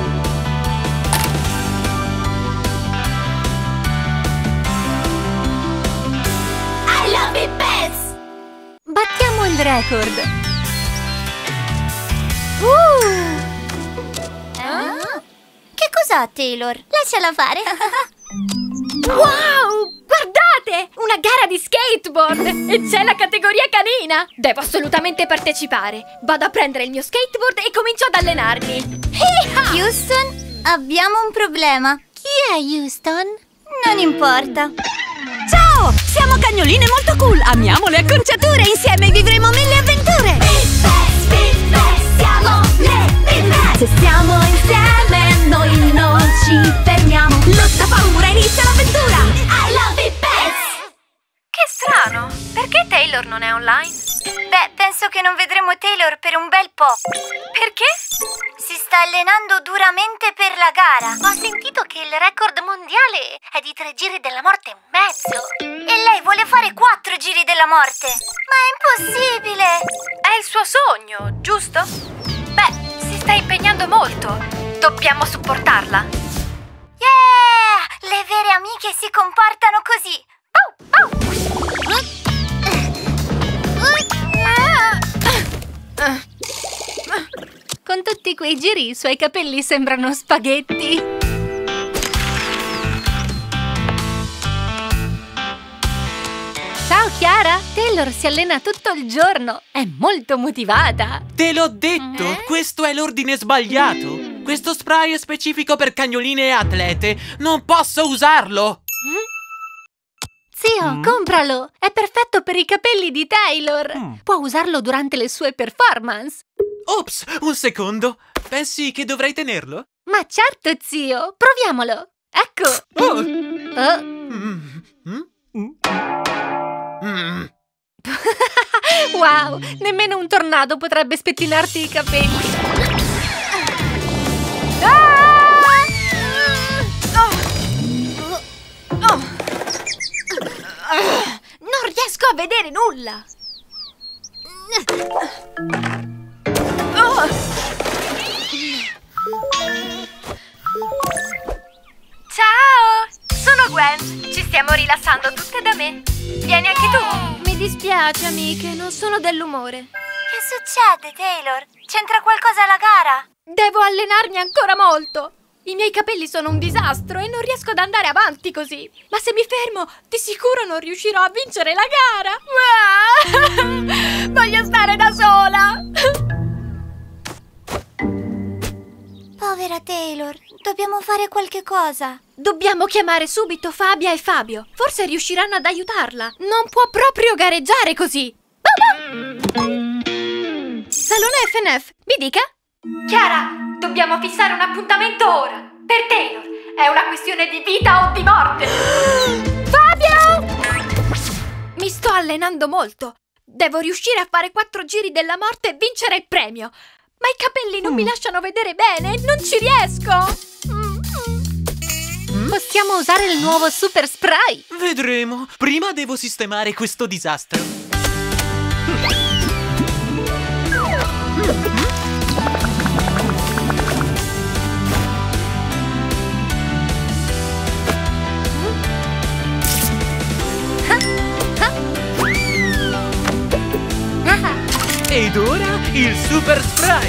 I love Vippets! Battiamo il record! Uh! Ah? Che cos'ha Taylor? Lasciala fare. Wow! Guardate! Una gara di skateboard! E c'è la categoria canina! Devo assolutamente partecipare. Vado a prendere il mio skateboard e comincio ad allenarmi. Houston, abbiamo un problema. Chi è Houston? Non importa. Ciao! Siamo cagnoline molto cool! Amiamo le acconciature! Insieme vivremo mille avventure! Vippets, Vippets, siamo le Vippets! Se stiamo insieme noi non ci fermiamo. Lotta, paura, inizia l'avventura! I love Vippets! Che strano! Perché Taylor non è online? Beh, penso che non vedremo Taylor per un bel po'. Perché? Si sta allenando duramente per la gara. Ho sentito che il record mondiale è di tre giri della morte e mezzo. E lei vuole fare quattro giri della morte. Ma è impossibile! È il suo sogno, giusto? Beh, si sta impegnando molto. Dobbiamo supportarla. Yeah! Le vere amiche si comportano così. Oh, oh. Con tutti quei giri i suoi capelli sembrano spaghetti. Ciao Chiara, Taylor si allena tutto il giorno. È molto motivata. Te l'ho detto, Eh? questo è l'ordine sbagliato. Questo spray è specifico per cagnoline e atlete. Non posso usarlo. Zio, Mm? compralo! È perfetto per i capelli di Taylor! Mm. Può usarlo durante le sue performance! Ops, un secondo. Pensi che dovrei tenerlo? Ma certo, zio! Proviamolo! Ecco! Oh. Oh. Mm. Mm. Mm. Wow! Nemmeno un tornado potrebbe spettinarti i capelli! Ah! Oh. Oh. riesco a vedere nulla. Oh. Ciao! Sono Gwen. Ci stiamo rilassando tutte da me. Vieni anche tu. Mi dispiace, amiche, non sono dell'umore. Che succede, Taylor? C'entra qualcosa la gara? Devo allenarmi ancora molto. I miei capelli sono un disastro e non riesco ad andare avanti così. Ma se mi fermo, di sicuro non riuscirò a vincere la gara. Voglio stare da sola. Povera Taylor, dobbiamo fare qualche cosa. Dobbiamo chiamare subito Fabia e Fabio. Forse riusciranno ad aiutarla. Non può proprio gareggiare così. Salone F N F, mi dica? Chiara, dobbiamo fissare un appuntamento ora. Per Taylor. È una questione di vita o di morte. Fabio! Mi sto allenando molto. Devo riuscire a fare quattro giri della morte e vincere il premio. Ma i capelli non mm. mi lasciano vedere bene. Non ci riesco. Mm. Possiamo usare il nuovo super spray. Vedremo. Prima devo sistemare questo disastro. Ed ora il super spray!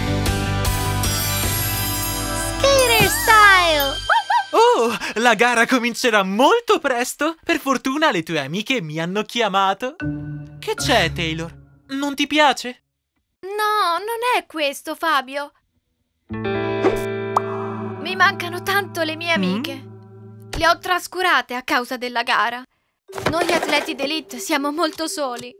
Skater style! Oh, la gara comincerà molto presto! Per fortuna le tue amiche mi hanno chiamato. Che c'è, Taylor? Non ti piace? No, non è questo, Fabio. Mi mancano tanto le mie amiche. Mm? Le ho trascurate a causa della gara. Noi atleti d'élite siamo molto soli.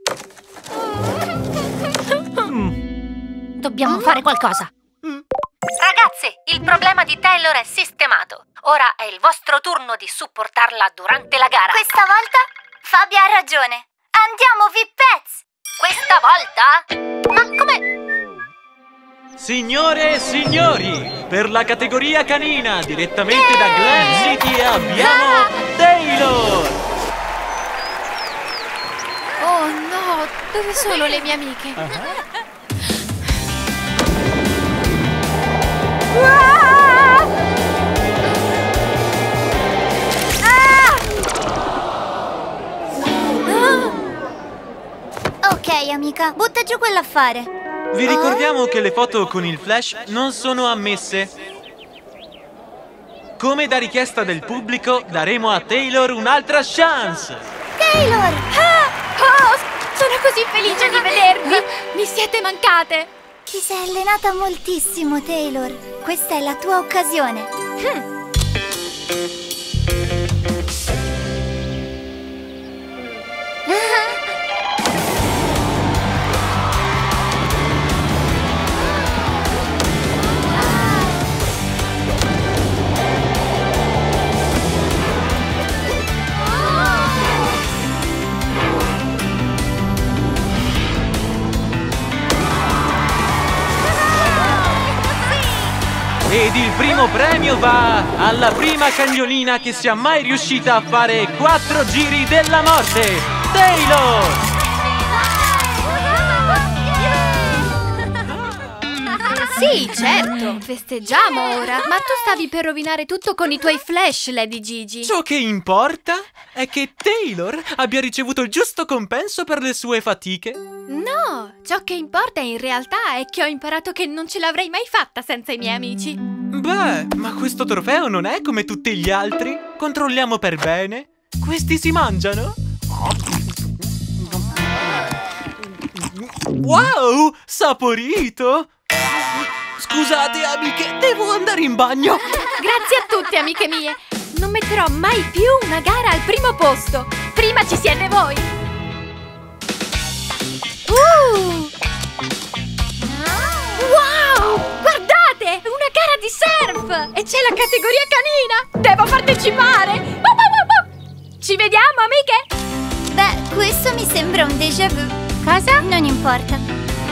Dobbiamo fare qualcosa. Ragazze, il problema di Taylor è sistemato. Ora è il vostro turno di supportarla durante la gara. Questa volta Fabia ha ragione. Andiamo, Vippets! Questa volta? Ma come? Signore e signori, per la categoria canina, direttamente da Glam City abbiamo Taylor! Oh no, dove sono le mie amiche? Uh-huh. Ah! Ah! Ok, amica, butta giù quell'affare. Vi ricordiamo che le foto con il flash non sono ammesse. Come da richiesta del pubblico, daremo a Taylor un'altra chance. Taylor! Ah! Oh, sono così felice di vedervi! Mi siete mancate! Ti sei allenata moltissimo, Taylor. Questa è la tua occasione. Hm. Ed il primo premio va alla prima cagnolina che sia mai riuscita a fare quattro giri della morte, Taylor! Sì, certo, festeggiamo ora. Ma tu stavi per rovinare tutto con i tuoi flash, Lady Gigi. Ciò che importa è che Taylor abbia ricevuto il giusto compenso per le sue fatiche. No, ciò che importa in realtà è che ho imparato che non ce l'avrei mai fatta senza i miei amici. Beh, ma questo trofeo non è come tutti gli altri. Controlliamo per bene. Questi si mangiano? Wow, saporito! Scusate, amiche, devo andare in bagno. Grazie a tutte, amiche mie. Non metterò mai più una gara al primo posto. Prima ci siete voi. Uh! Wow! Guardate! Una gara di surf! E c'è la categoria canina! Devo partecipare! Ci vediamo, amiche? Beh, questo mi sembra un déjà vu. Cosa? Non importa.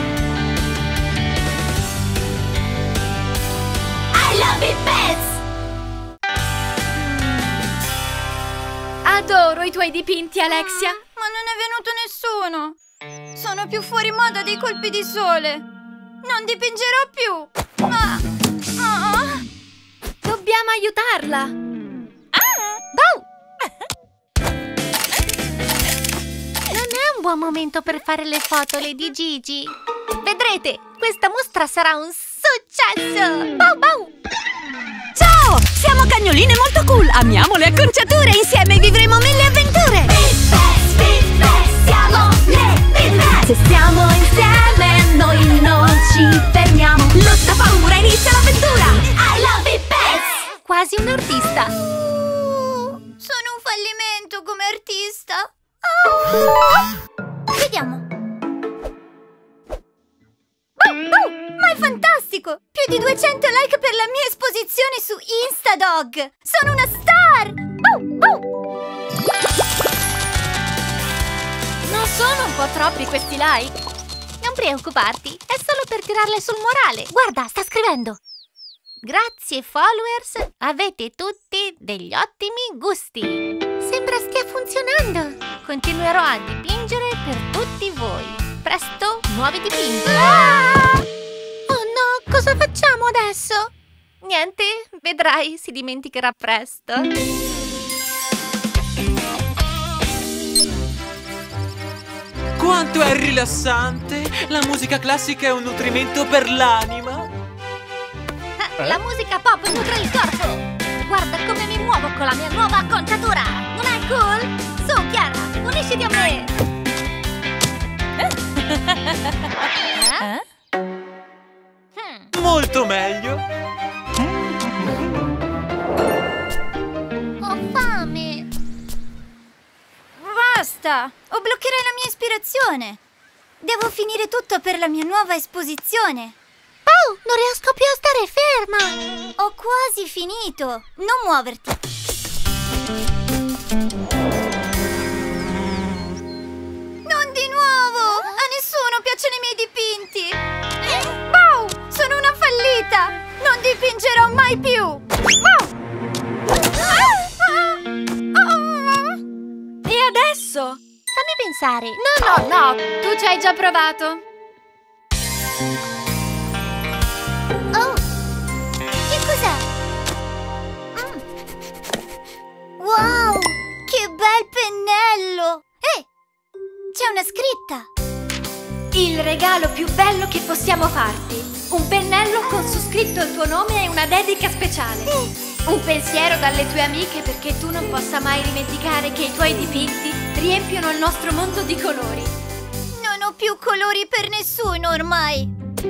I love it, pets! Adoro i tuoi dipinti, Alexia. Ma non è venuto nessuno. Sono più fuori moda dei colpi di sole. Non dipingerò più. Ma... Oh. Dobbiamo aiutarla. Ah! Bow! Non è un buon momento per fare le foto, Lady Gigi. Vedrete, questa mostra sarà un successo. Bow, bow! Ciao! Siamo Cagnoline molto cool! Amiamo le acconciature! Insieme vivremo mille avventure! Pippets, Pippets, siamo le Pippets. Se stiamo insieme noi non ci fermiamo. Lotta, paura, inizia l'avventura. I love Pippets. Quasi un artista. Oh, sono un fallimento come artista. Oh. Vediamo. Oh, oh, ma è fantastico! Più di duecento like per la mia esposizione su Instadog! Sono una star! Oh, oh. Non sono un po' troppi questi like? Non preoccuparti, è solo per tirarle sul morale. Guarda, sta scrivendo. Grazie followers, avete tutti degli ottimi gusti. Sembra stia funzionando. Continuerò a dipingere per tutti voi. Presto, nuovi dipinti. Ah! Oh no, cosa facciamo adesso? Niente, vedrai, si dimenticherà presto. Quanto è rilassante! La musica classica è un nutrimento per l'anima! Ah, la musica pop nutre il corpo! Guarda come mi muovo con la mia nuova acconciatura! Non è cool? Su, Chiara, unisciti a me! Eh? Hmm. Molto meglio! Ho fame! Basta! O bloccherai la mia ispirazione! Devo finire tutto per la mia nuova esposizione! Oh, non riesco più a stare ferma! Ho quasi finito! Non muoverti! Non di nuovo! A nessuno piacciono i miei dipinti! Wow! Sono una fallita! Non dipingerò mai più! Wow! E adesso? Fammi pensare! No, no, no! Tu ci hai già provato! Oh! Che cos'è? Mm. Wow! Che bel pennello! Eh! C'è una scritta! Il regalo più bello che possiamo farti! Un pennello con su scritto il tuo nome e una dedica speciale! Eh. Un pensiero dalle tue amiche perché tu non possa mai dimenticare che i tuoi dipinti riempiono il nostro mondo di colori! Non ho più colori per nessuno ormai!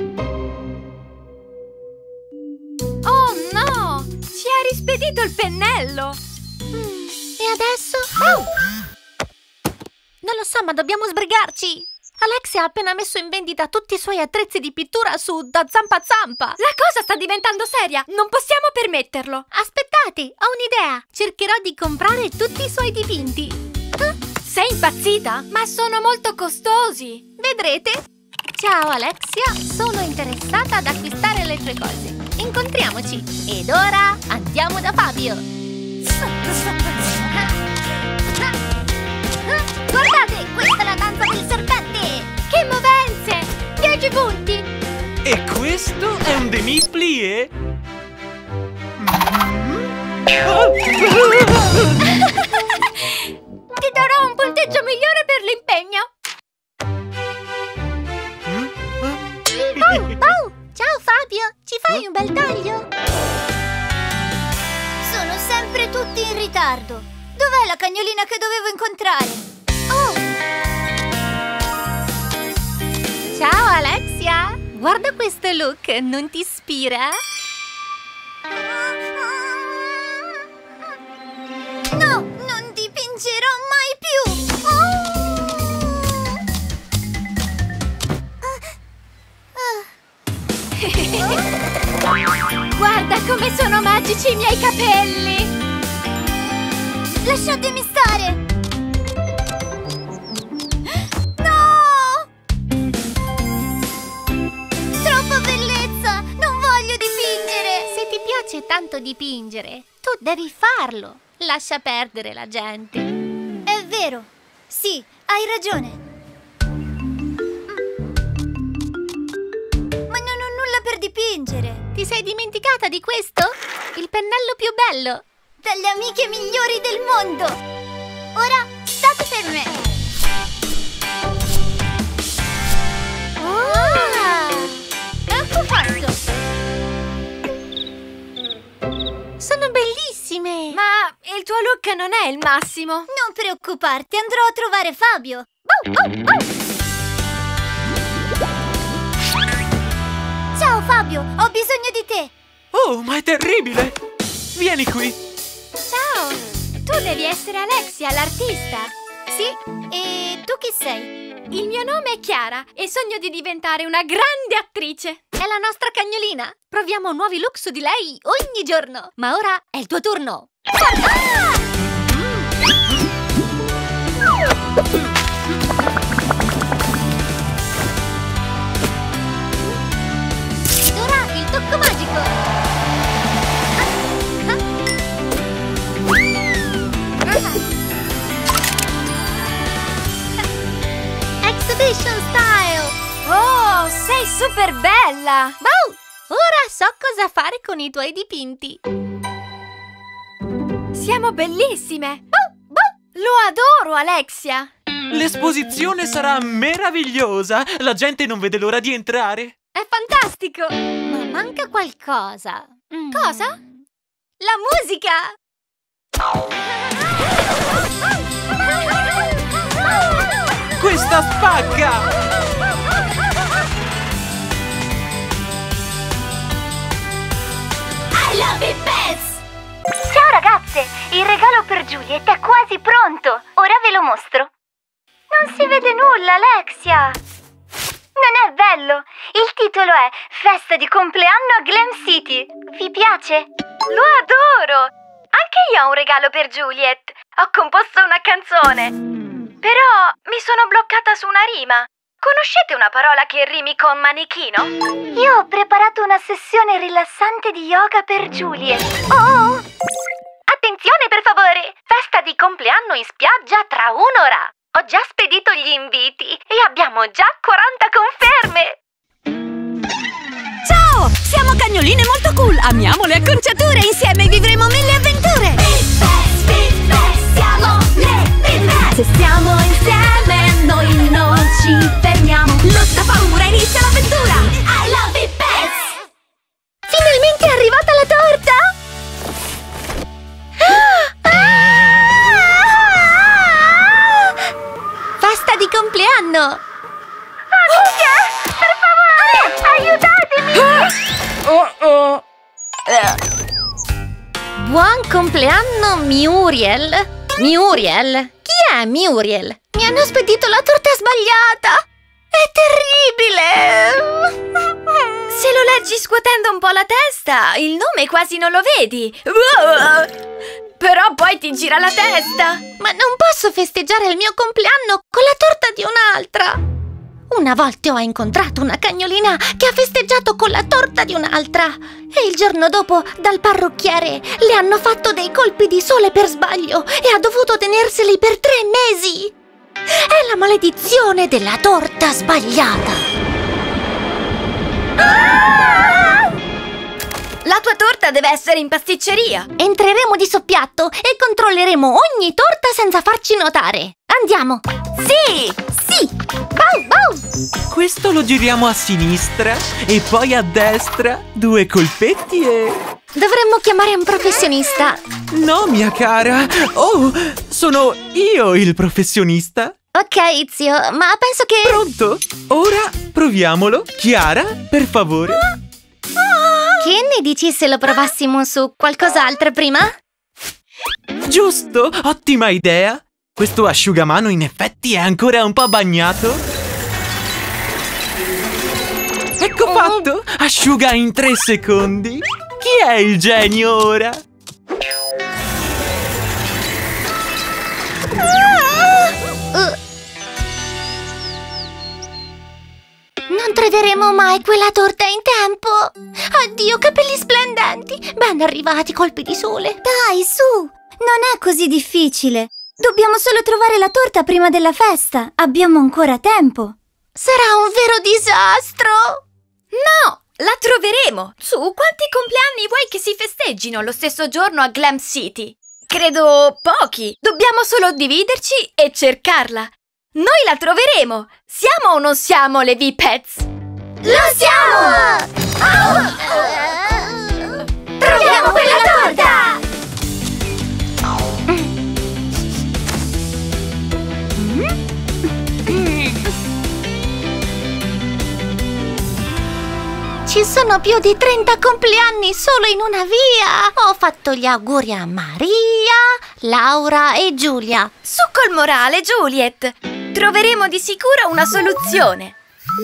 Oh no! Ci ha rispedito il pennello! Mm. E adesso? Oh! Non lo so, ma dobbiamo sbrigarci! Alexia ha appena messo in vendita tutti i suoi attrezzi di pittura su Da Zampa Zampa! La cosa sta diventando seria! Non possiamo permetterlo! Aspettate, ho un'idea! Cercherò di comprare tutti i suoi dipinti! Ah, sei impazzita? Ma sono molto costosi! Vedrete! Ciao Alexia, sono interessata ad acquistare le tue cose! Incontriamoci! Ed ora andiamo da Fabio! Guardate, questa è la danza del serpente! Che movenze! dieci punti! E questo è un demi-plié? Ti darò un punteggio migliore per l'impegno! Oh, oh, ciao Fabio, ci fai un bel taglio? Sono sempre tutti in ritardo! Dov'è la cagnolina che dovevo incontrare? Oh! Ciao Alexia! Guarda questo look, non ti ispira? No, non dipingerò mai più! Oh. Guarda come sono magici i miei capelli! Lasciatemi stare! No! Troppa bellezza! Non voglio dipingere! Se ti piace tanto dipingere, tu devi farlo! Lascia perdere la gente! È vero! Sì, hai ragione. Ma non ho nulla per dipingere. Ti sei dimenticata di questo? Il pennello più bello! Dalle amiche migliori del mondo! Ora state per me! Ah! Ecco fatto! Sono bellissime! Ma il tuo look non è il massimo. Non preoccuparti, andrò a trovare Fabio. Oh, oh, oh. Ciao Fabio, ho bisogno di te. Oh, ma è terribile! Vieni qui! Ciao! Tu devi essere Alexia, l'artista. Sì? E tu chi sei? Il mio nome è Chiara e sogno di diventare una grande attrice. È la nostra cagnolina! Proviamo nuovi look su di lei ogni giorno! Ma ora è il tuo turno! Ah! Ed ora il tocco magico! Ah, ah. Exhibition style! Oh, sei super bella! Wow! Ora so cosa fare con i tuoi dipinti! Siamo bellissime! Lo adoro, Alexia! L'esposizione sarà meravigliosa! La gente non vede l'ora di entrare! È fantastico! Ma manca qualcosa! Mm. Cosa? La musica! Questa spacca! I love it, Pets! Ciao ragazze! Il regalo per Juliet è quasi pronto! Ora ve lo mostro! Non si vede nulla, Alexia! Non è bello! Il titolo è Festa di compleanno a Glam City! Vi piace? Lo adoro! Anche io ho un regalo per Juliet! Ho composto una canzone! Però mi sono bloccata su una rima! Conoscete una parola che rimi con manichino? Io ho preparato una sessione rilassante di yoga per Juliet. Oh! Attenzione per favore! Festa di compleanno in spiaggia tra un'ora! Ho già spedito gli inviti e abbiamo già quaranta conferme! Ciao! Siamo cagnoline molto cool! Amiamo le acconciature! Insieme vivremo mille avventure! Big Pets, Big Pets, siamo le Big Pets! Se stiamo insieme noi non ci fermiamo! Lotta, paura, inizia l'avventura! I love it, Pets! Finalmente è arrivata la torta! Festa di compleanno! Amiche, per favore, aiutatemi! Oh oh! Buon compleanno, Muriel! Muriel? Chi è Muriel? Mi hanno spedito la torta sbagliata! È terribile! Se lo leggi scuotendo un po' la testa, il nome quasi non lo vedi. Però poi ti gira la testa. Ma non posso festeggiare il mio compleanno con la torta di un'altra! Una volta ho incontrato una cagnolina che ha festeggiato con la torta di un'altra e il giorno dopo dal parrucchiere le hanno fatto dei colpi di sole per sbaglio e ha dovuto tenerseli per tre mesi! È la maledizione della torta sbagliata! Ah! La tua torta deve essere in pasticceria. Entreremo di soppiatto e controlleremo ogni torta senza farci notare. Andiamo! Sì! Sì! Bau, bau! Questo lo giriamo a sinistra e poi a destra. Due colpetti e... Dovremmo chiamare un professionista. No, mia cara! Oh, sono io il professionista! Ok, zio, ma penso che... Pronto? Ora proviamolo. Chiara, per favore. Che ne dici se lo provassimo su qualcos'altro prima? Giusto, ottima idea. Questo asciugamano in effetti è ancora un po' bagnato. Ecco fatto! Asciuga in tre secondi. Chi è il genio ora? Uh. Non troveremo mai quella torta in tempo. Addio, capelli splendenti. Ben arrivati, colpi di sole. Dai, su! Non è così difficile. Dobbiamo solo trovare la torta prima della festa. Abbiamo ancora tempo. Sarà un vero disastro! No, la troveremo! Su, quanti compleanni vuoi che si festeggino lo stesso giorno a Glam City? Credo pochi. Dobbiamo solo dividerci e cercarla. Noi la troveremo! Siamo o non siamo le V-Pets? Lo siamo! Troviamo quella torta! Ci sono più di trenta compleanni solo in una via! Ho fatto gli auguri a Maria, Laura e Giulia. Su col morale, Juliet! Troveremo di sicuro una soluzione.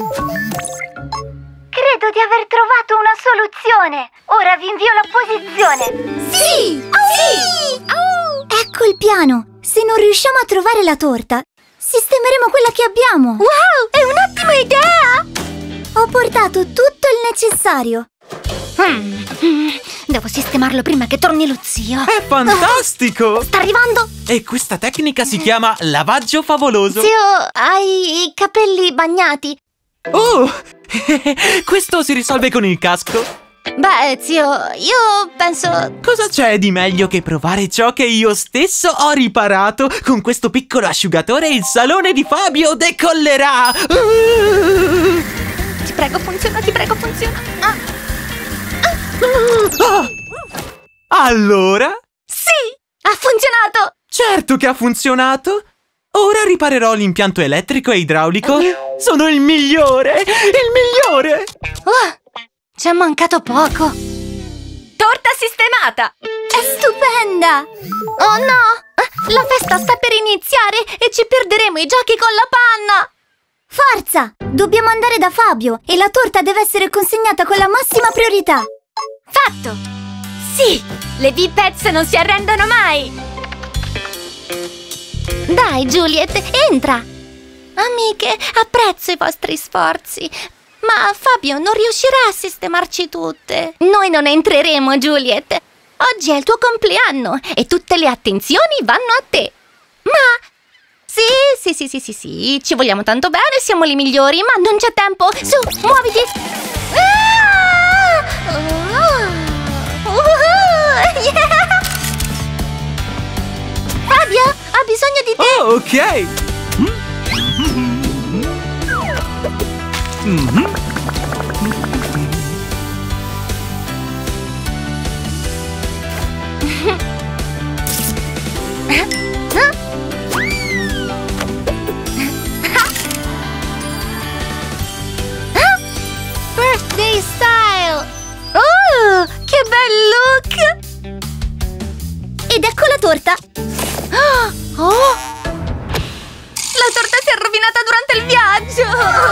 Credo di aver trovato una soluzione. Ora vi invio la posizione. Sì! Sì! Ecco il piano. Se non riusciamo a trovare la torta, sistemeremo quella che abbiamo. Wow! È un'ottima idea! Ho portato tutto il necessario. Mm, mm, devo sistemarlo prima che torni lo zio. È fantastico! Sta arrivando? E questa tecnica si chiama lavaggio favoloso. Zio, hai i capelli bagnati. Oh! Questo si risolve con il casco. Beh, zio, io penso... Cosa c'è di meglio che provare ciò che io stesso ho riparato? Con questo piccolo asciugatore il salone di Fabio decollerà! Ti prego, funziona, ti prego, funziona. Ah. Ah. Allora? Sì, ha funzionato! Certo che ha funzionato! Ora riparerò l'impianto elettrico e idraulico. Sono il migliore! Il migliore! Oh, ci è mancato poco. Torta sistemata! È stupenda! Oh no! La festa sta per iniziare e ci perderemo i giochi con la panna! Forza! Dobbiamo andare da Fabio e la torta deve essere consegnata con la massima priorità. Fatto! Sì! Le V-Pets non si arrendono mai! Dai, Juliet, entra! Amiche, apprezzo i vostri sforzi, ma Fabio non riuscirà a sistemarci tutte. Noi non entreremo, Juliet. Oggi è il tuo compleanno e tutte le attenzioni vanno a te. Ma... Sì, sì, sì, sì, sì, sì, ci vogliamo tanto bene, siamo le migliori, ma non c'è tempo. Su, muoviti! Ah! Oh! Uh! Yeah! Fabio, ha bisogno di te! Oh, ok! Mm-hmm. Birthday style! Oh, che bel look! Ed ecco la torta! Oh! La torta si è rovinata durante il viaggio!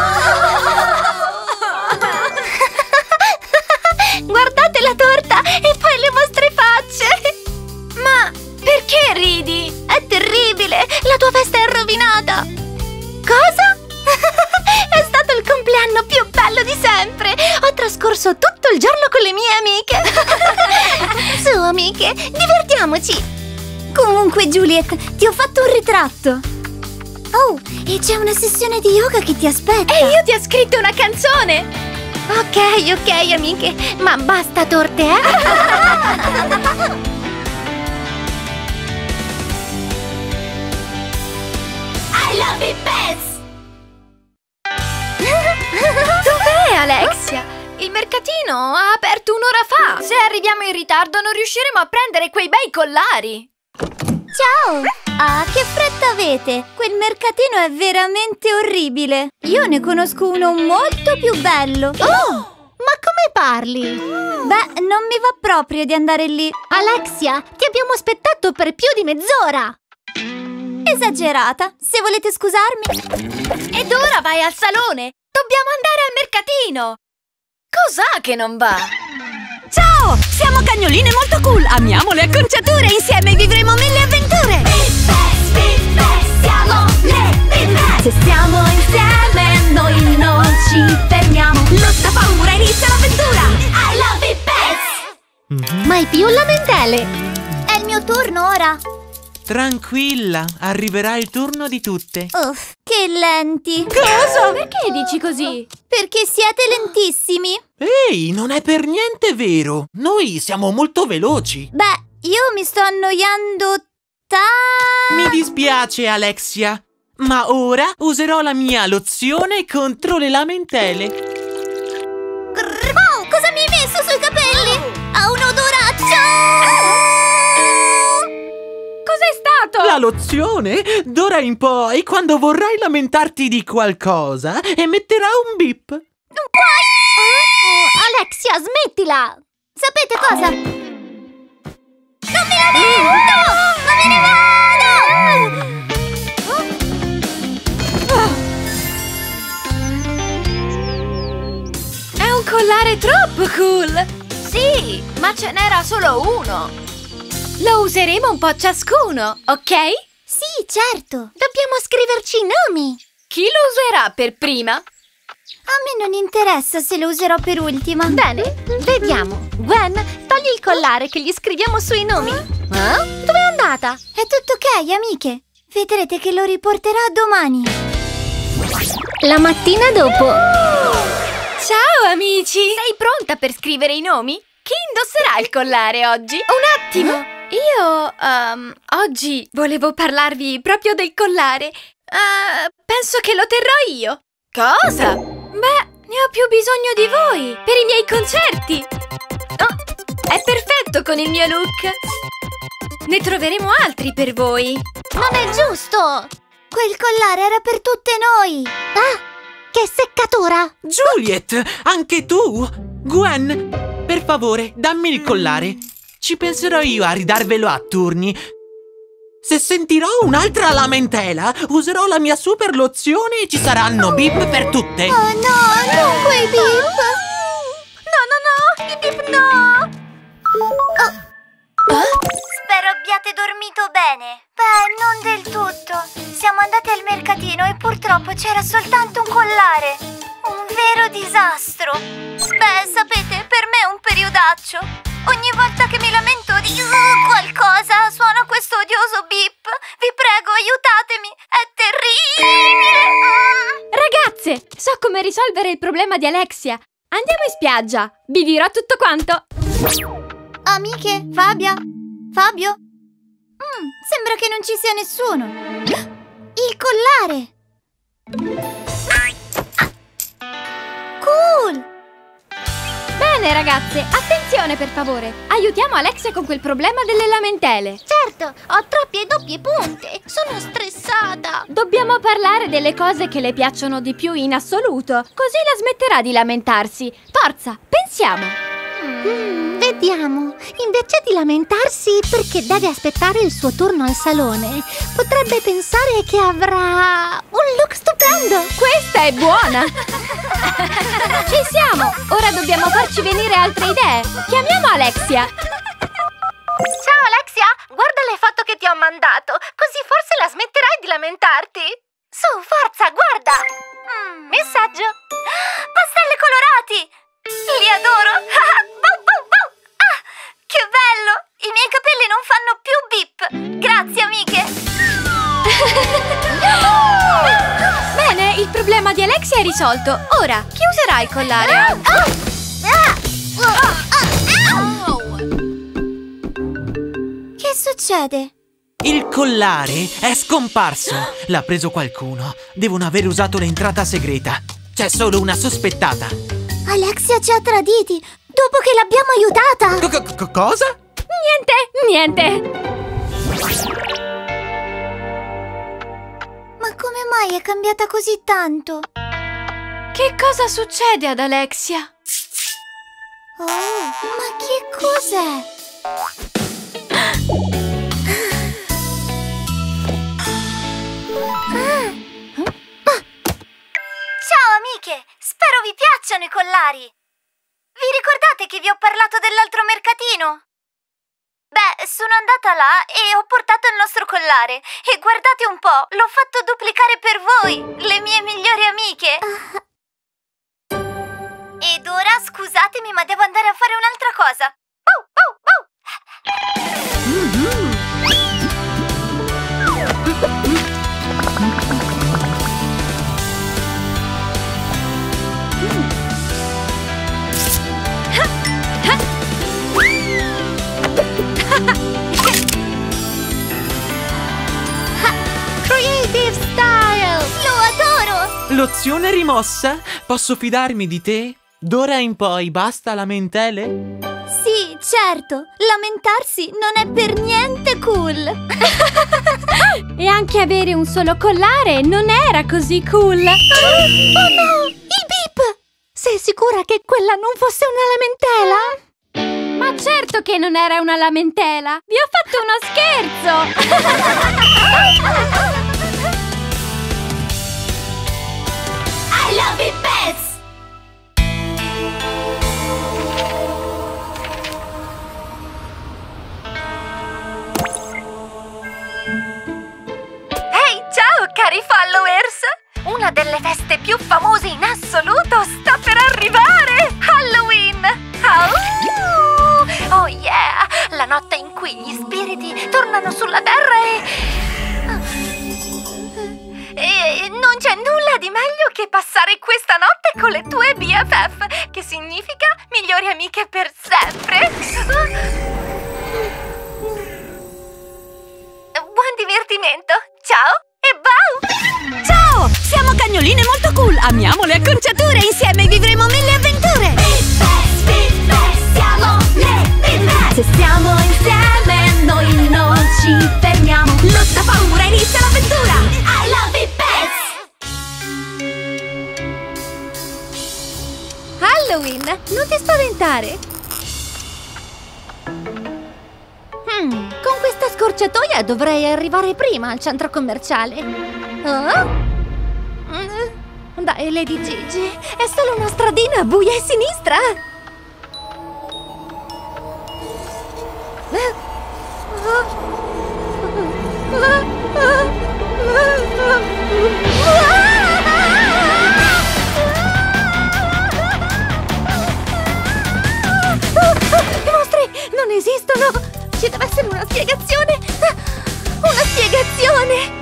Guardate la torta e poi le vostre facce! Ma perché ridi? È terribile! La tua festa è rovinata! Cosa? È stato il compleanno più bello di sempre! Ho trascorso tutto il giorno con le mie amiche! Su, amiche, divertiamoci! Comunque, Juliet, ti ho fatto un ritratto. Oh, e c'è una sessione di yoga che ti aspetta. E io ti ho scritto una canzone! Ok, ok, amiche, ma basta torte, eh? I love it, pets! Dov'è Alexia? Il mercatino ha aperto un'ora fa. Se arriviamo in ritardo non riusciremo a prendere quei bei collari. Ciao! Ah, che fretta avete! Quel mercatino è veramente orribile. Io ne conosco uno molto più bello. Oh! Ma come parli? Beh, non mi va proprio di andare lì. Alexia, ti abbiamo aspettato per più di mezz'ora. Esagerata. Se volete scusarmi. Ed ora vai al salone. Dobbiamo andare al mercatino. Cos'ha che non va? Ciao! Siamo cagnoline molto cool! Amiamo le acconciature! Insieme vivremo mille avventure! V-Pets, V-Pets, siamo le V-Pets! Se stiamo insieme noi non ci fermiamo. Lotta paura, inizia l'avventura! I love it, pets! Mai più lamentele! È il mio turno ora. Tranquilla, arriverà il turno di tutte. Uff, che lenti. Cosa? Perché dici così? Perché siete lentissimi. Ehi, non è per niente vero. Noi siamo molto veloci. Beh, io mi sto annoiando ta... Mi dispiace, Alexia, ma ora userò la mia lozione contro le lamentele. Oh, cosa mi hai messo sui capelli? Ha un odoraccio! Cos'è stato? La lozione? D'ora in poi, quando vorrai lamentarti di qualcosa, emetterà un bip. Non puoi! Oh, Alexia, smettila! Sapete cosa? Non mi lamento! Ma me ne vado! È un collare troppo cool! Sì, ma ce n'era solo uno. Lo useremo un po' ciascuno, ok? Sì, certo! Dobbiamo scriverci i nomi! Chi lo userà per prima? A me non interessa se lo userò per ultima. Bene, vediamo. Gwen, togli il collare che gli scriviamo sui nomi. Eh? Dove è andata? È tutto ok, amiche. Vedrete che lo riporterà domani. La mattina dopo. Ciao, amici! Sei pronta per scrivere i nomi? Chi indosserà il collare oggi? Un attimo! Io, um, oggi volevo parlarvi proprio del collare. Uh, penso che lo terrò io. Cosa? Beh, ne ho più bisogno di voi per i miei concerti. Oh, è perfetto con il mio look. Ne troveremo altri per voi. Non è giusto! Quel collare era per tutte noi. Ah, che seccatura! Juliet, anche tu? Gwen, per favore, dammi il collare. Ci penserò io a ridarvelo a turni. Se sentirò un'altra lamentela, userò la mia super lozione e ci saranno bip per tutte. Oh no, non quei bip! No, no, no! I bip no! Oh. Spero abbiate dormito bene. Beh, non del tutto. Siamo andati al mercatino e purtroppo c'era soltanto un collare. Un vero disastro. Beh, sapete, per me è un periodaccio. Ogni volta che mi lamento di uh, qualcosa suona questo odioso bip. Vi prego, aiutatemi. È terribile. Mm. Ragazze, so come risolvere il problema di Alexia. Andiamo in spiaggia. Vi dirò tutto quanto. Amiche, Fabia, Fabio. Mm, sembra che non ci sia nessuno. Il collare. Cool. Bene, ragazze, attenzione per favore. Aiutiamo Alexia con quel problema delle lamentele. Certo, ho troppe e doppie punte. Sono stressata. Dobbiamo parlare delle cose che le piacciono di più in assoluto. Così la smetterà di lamentarsi. Forza, pensiamo. Mm, vediamo. Invece di lamentarsi perché deve aspettare il suo turno al salone, potrebbe pensare che avrà un look stupendo. Questa è buona. Ci siamo. Ora dobbiamo farci venire altre idee. Chiamiamo Alexia. Ciao Alexia, guarda le foto che ti ho mandato, così forse la smetterai di lamentarti. Su, forza, guarda. Mm, messaggio. Pastelli colorati. Li adoro. Bau, bau, bau. Ah, che bello. I miei capelli non fanno più bip. Grazie, amiche. Bene, il problema di Alexia è risolto. Ora, chi userà il collare? Ah, ah, ah, ah, ah. Che succede? Il collare è scomparso. L'ha preso qualcuno. Devono aver usato l'entrata segreta. C'è solo una sospettata. Alexia ci ha traditi dopo che l'abbiamo aiutata. Co- co- cosa? Niente, niente. Ma come mai è cambiata così tanto? Che cosa succede ad Alexia? Oh, ma che cos'è? Ciao amiche, spero vi piacciono i collari. Vi ricordate che vi ho parlato dell'altro mercatino? Beh, sono andata là e ho portato il nostro collare. E guardate un po', l'ho fatto duplicare per voi, le mie migliori amiche. Ed ora scusatemi, ma devo andare a fare un'altra cosa. Bau, bau, bau. Lozione rimossa? Posso fidarmi di te? D'ora in poi basta lamentele? Sì, certo, lamentarsi non è per niente cool. E anche avere un solo collare non era così cool. Oh no, il bip! Sei sicura che quella non fosse una lamentela? Ma certo che non era una lamentela! Vi ho fatto uno scherzo! I love it pets! Ehi, ciao cari followers! Una delle feste più famose in assoluto sta per arrivare! Halloween! Oh, oh yeah! La notte in cui gli spiriti tornano sulla terra e... E non c'è nulla di meglio che passare questa notte con le tue B F F, che significa migliori amiche per sempre. Buon divertimento, ciao e bau! Ciao! Siamo cagnoline molto cool! Amiamo le acconciature! Insieme vivremo mille avventure! Pets, Bip Pets, siamo le Bip Pets! Se stiamo insieme noi non ci fermiamo. Lotta, paura, inizia l'avventura! I love it pets! Halloween, non ti spaventare! Hmm, con questa scorciatoia dovrei arrivare prima al centro commerciale. Oh? Mm, Dai, Lady Gigi, è solo una stradina buia a sinistra! I mostri non esistono! Ci deve essere una spiegazione! Una spiegazione!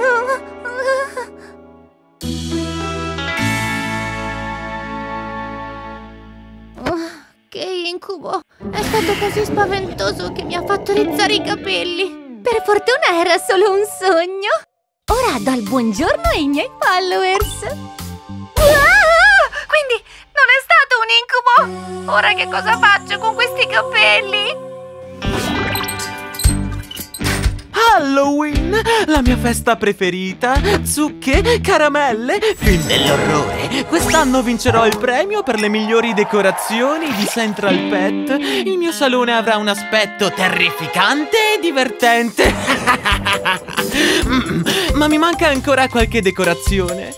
Oh, che incubo! È stato così spaventoso che mi ha fatto rizzare i capelli! Per fortuna era solo un sogno! Ora do il buongiorno ai miei followers! Ah, quindi non è stato un incubo! Ora che cosa faccio con questi capelli? Halloween, la mia festa preferita. Zucche, caramelle, film dell'orrore. Quest'anno vincerò il premio per le migliori decorazioni di Central Pet. Il mio salone avrà un aspetto terrificante e divertente. Mm, ma mi manca ancora qualche decorazione.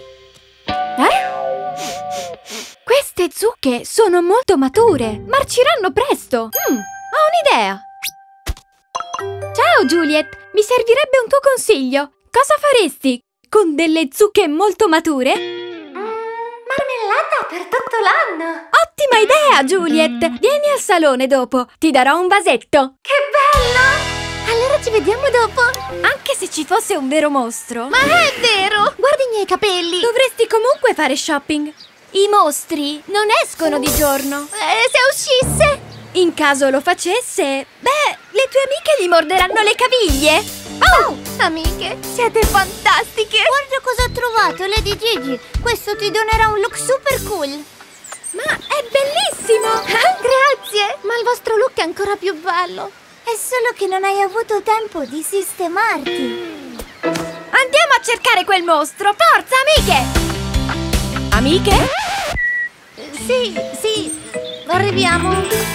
Eh? Queste zucche sono molto mature. Marciranno presto. Mm, ho un'idea. Ciao Juliet, mi servirebbe un tuo consiglio. Cosa faresti con delle zucche molto mature? Mm, marmellata per tutto l'anno! Ottima idea, Juliet! Vieni al salone dopo, ti darò un vasetto. Che bello! Allora ci vediamo dopo! Anche se ci fosse un vero mostro. Ma è vero! Guarda i miei capelli! Dovresti comunque fare shopping. I mostri non escono di giorno. Eh, se uscisse! In caso lo facesse, beh, le tue amiche gli morderanno le caviglie. Oh! Amiche, siete fantastiche! Guarda cosa ho trovato, Lady Gigi. Questo ti donerà un look super cool. Ma è bellissimo! Grazie! Ma il vostro look è ancora più bello. È solo che non hai avuto tempo di sistemarti. Andiamo a cercare quel mostro! Forza, amiche! Amiche? Sì, sì, arriviamo.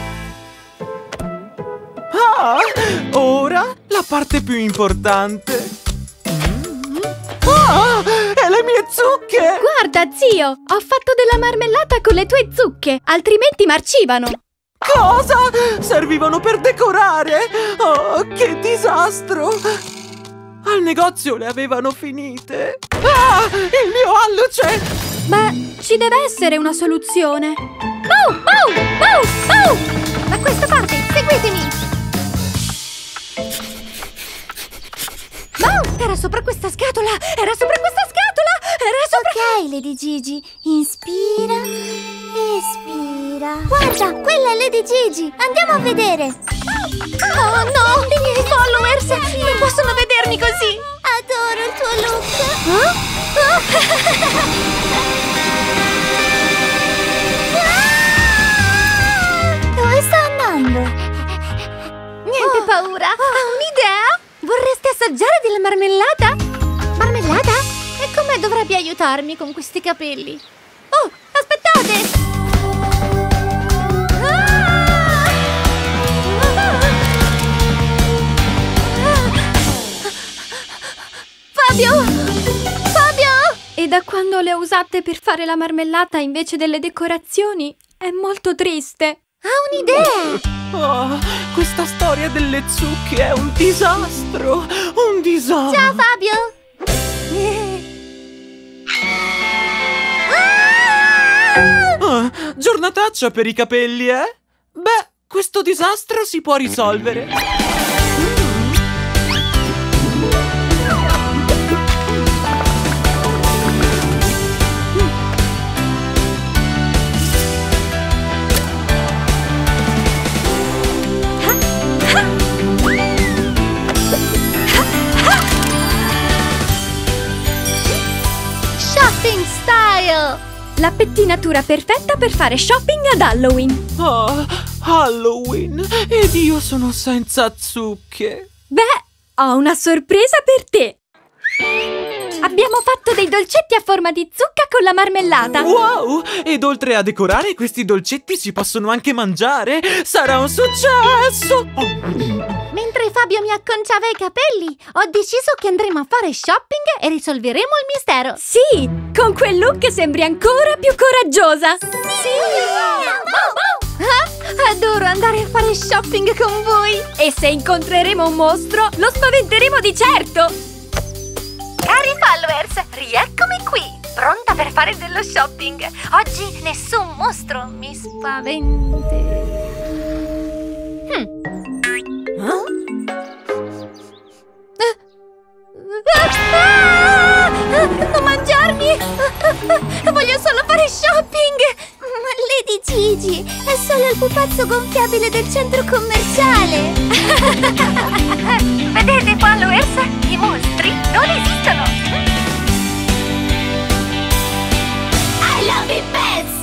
Ah, ora la parte più importante. Mm. Ah, e le mie zucche! Guarda, zio, ho fatto della marmellata con le tue zucche, altrimenti marcivano. Cosa? Servivano per decorare? Oh, che disastro! Al negozio le avevano finite. Ah, il mio alluce! Ma ci deve essere una soluzione. Oh, oh, oh, oh! Da questa parte, seguitemi! Oh, era sopra questa scatola! Era sopra questa scatola! Era sopra... Ok, Lady Gigi, inspira, espira. Guarda, quella è Lady Gigi. Andiamo a vedere. Oh no, i miei followers non possono vedermi così! Adoro il tuo look. Oh? Oh? dovrebbe aiutarmi con questi capelli. Oh, aspettate! Fabio! Fabio! E da quando le ho usate per fare la marmellata invece delle decorazioni, è molto triste. Ha un'idea! Oh, questa storia delle zucche è un disastro! Un disastro! Ciao Fabio! Oh, giornataccia per i capelli, eh? Beh, questo disastro si può risolvere. Shopping style! La pettinatura perfetta per fare shopping ad Halloween. Oh, Halloween! Ed io sono senza zucche. Beh, ho una sorpresa per te. Abbiamo fatto dei dolcetti a forma di zucca con la marmellata. Wow! Ed oltre a decorare, questi dolcetti si possono anche mangiare. Sarà un successo! Mentre Fabio mi acconciava i capelli, ho deciso che andremo a fare shopping e risolveremo il mistero. Sì, con quel look sembri ancora più coraggiosa. Sì! Ah, adoro andare a fare shopping con voi. E se incontreremo un mostro, lo spaventeremo di certo. Cari followers, rieccomi qui, pronta per fare dello shopping. Oggi nessun mostro mi spaventa. Hmm. Huh? Ah! Non mangiarmi! Voglio solo fare shopping! Lady Gigi, è solo il pupazzo gonfiabile del centro commerciale! Vedete followers? I mostri non esistono! I love it, pets!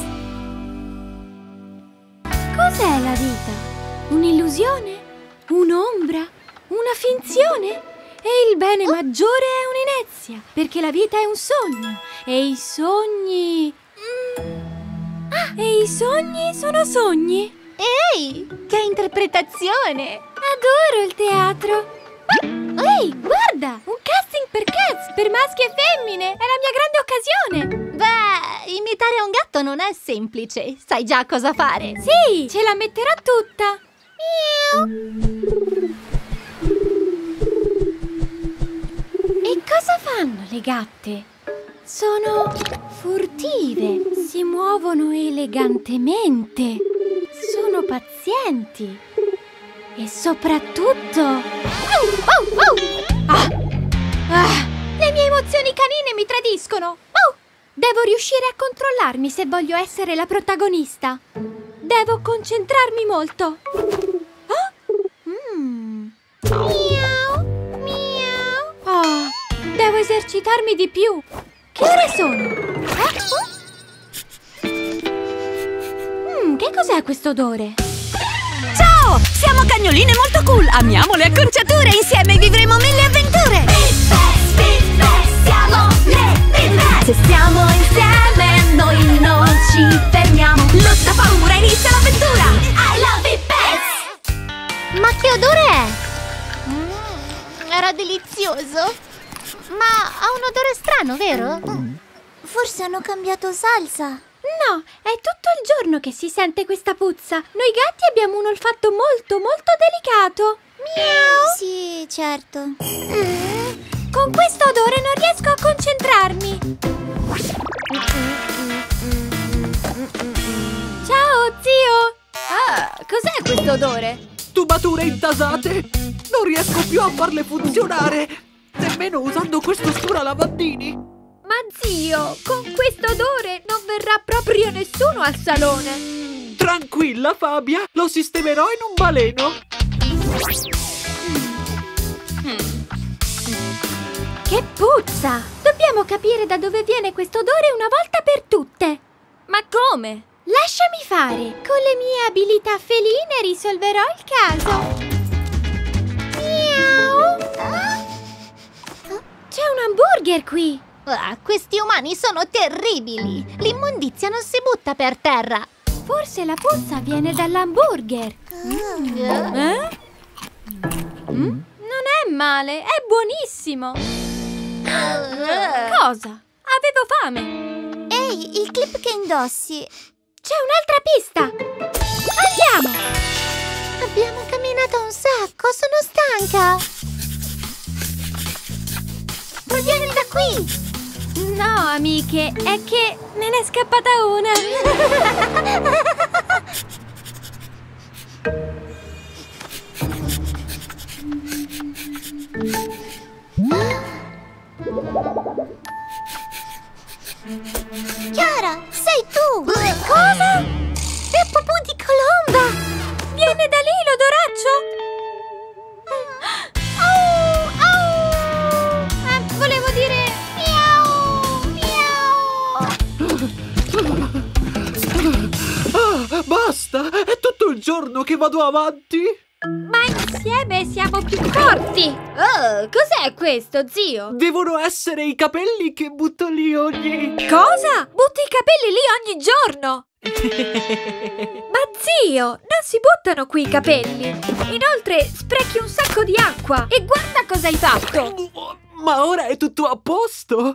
Cos'è la vita? Un'illusione? Un'ombra? Una finzione? E il bene maggiore è un'inezia, perché la vita è un sogno. E i sogni... Ah, e i sogni sono sogni. Ehi, che interpretazione! Adoro il teatro. Ehi, guarda! Un casting per Cats, per maschi e femmine! È la mia grande occasione! Beh, imitare un gatto non è semplice. Sai già cosa fare. Sì, ce la metterò tutta! E cosa fanno le gatte? Sono furtive, si muovono elegantemente, sono pazienti e soprattutto... Oh, oh, oh! Ah! Ah! Le mie emozioni canine mi tradiscono! Oh! Devo riuscire a controllarmi se voglio essere la protagonista. Devo concentrarmi molto. Mm. Miau, miau. Oh, devo esercitarmi di più. Che ore sono? Eh? Oh? Mm, che cos'è questo odore? Ciao! Siamo cagnoline molto cool! Amiamo le acconciature! Insieme vivremo mille avventure! Pipette, Pipette, siamo le Pipette! Se stiamo insieme noi non ci fermiamo. Lotta, paura, inizia l'avventura! I love it, pets! Ma che odore è? Mm, era delizioso. Ma ha un odore strano, vero? Forse hanno cambiato salsa. No, è tutto il giorno che si sente questa puzza. Noi gatti abbiamo un olfatto molto, molto delicato. Miau! Sì, certo. Mm, con questo odore non riesco a concentrarmi. Ciao, zio! Ah, cos'è questo odore? Tubature intasate! Non riesco più a farle funzionare! Nemmeno usando questo aspiralavandini! Ma zio, con questo odore non verrà proprio nessuno al salone! Tranquilla, Fabia! Lo sistemerò in un baleno! Che puzza! Dobbiamo capire da dove viene questo odore una volta per tutte! Ma come? Lasciami fare! Con le mie abilità feline risolverò il caso! Miau! C'è un hamburger qui! Ah, questi umani sono terribili! L'immondizia non si butta per terra! Forse la puzza viene dall'hamburger. Mm. Eh? Mm? Non è male, è buonissimo. Cosa? Avevo fame. Ehi, il clip che indossi. C'è un'altra pista. Andiamo. Abbiamo camminato un sacco, sono stanca. Provieni da qui. No, amiche, è che me ne è scappata una. Chiara, sei tu! Cosa? È Pupù di colomba! Viene da lì l'odoraccio? Oh, oh. Eh, volevo dire miau, miau. Ah, basta! È tutto il giorno che vado avanti! Ma insieme siamo più forti! Oh, cos'è questo, zio? Devono essere i capelli che butto lì ogni... Cosa? Butti i capelli lì ogni giorno? Ma zio, non si buttano qui i capelli! Inoltre sprechi un sacco di acqua! E guarda cosa hai fatto! Ma ora è tutto a posto!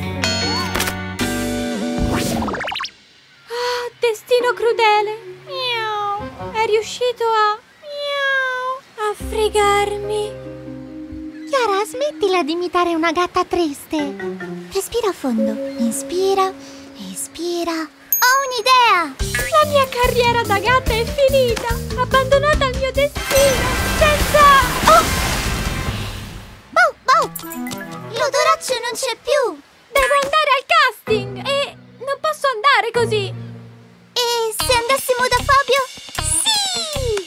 Ah, destino crudele! Miau. È riuscito a... Miau. A fregarmi! Chiara, smettila di imitare una gatta triste! Respira a fondo. Inspira, espira. Ho un'idea! La mia carriera da gatta è finita! Abbandonata al mio destino! Senza... Oh! Boh, boh! L'odoraccio non c'è più! Devo andare al casting! E non posso andare così! E se andassimo da Fabio? Sì!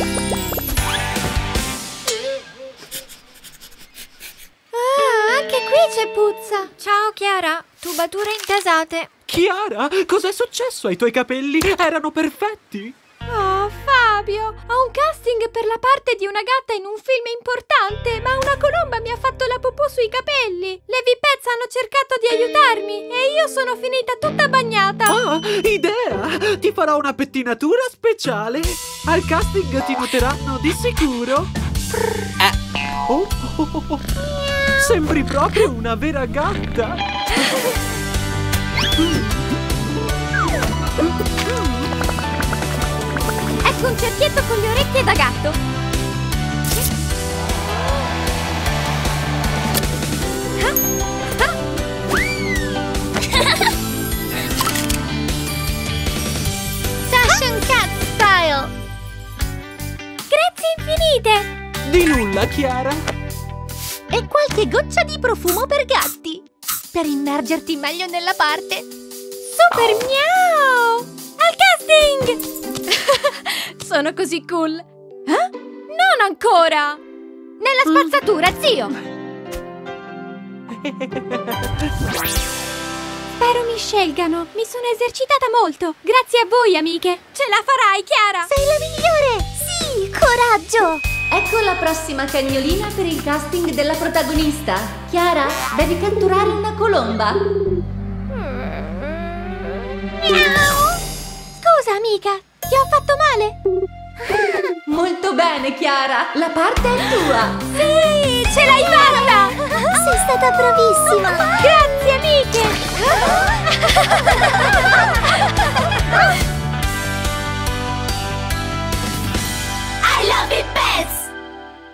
Ah, anche qui c'è puzza! Ciao Chiara! Tubature intasate! Chiara, cos'è successo ai tuoi capelli? Erano perfetti! Oh, Fabio! Ho un casting per la parte di una gatta in un film importante, ma una colomba mi ha fatto la pupù sui capelli! Le V-Pets hanno cercato di aiutarmi e io sono finita tutta bagnata! Ah, idea! Ti farò una pettinatura speciale! Al casting ti noteranno di sicuro! Eh. Oh, oh, oh, oh. Sembri proprio una vera gatta! Ecco un cerchietto con le orecchie da gatto! Fashion Cat Style! Grazie infinite! Di nulla, Chiara! E qualche goccia di profumo per gatti! Per immergerti meglio nella parte! Super miau! Al casting! Sono così cool! Eh? Non ancora! Nella spazzatura, zio! Spero mi scelgano! Mi sono esercitata molto! Grazie a voi, amiche! Ce la farai, Chiara! Sei la migliore! Sì, coraggio! Ecco la prossima cagnolina per il casting della protagonista. Chiara, devi catturare una colomba. Scusa, amica! Ti ho fatto male? Molto bene, Chiara. La parte è tua. Sì, ce l'hai fatta! Sei stata bravissima! Grazie, amiche!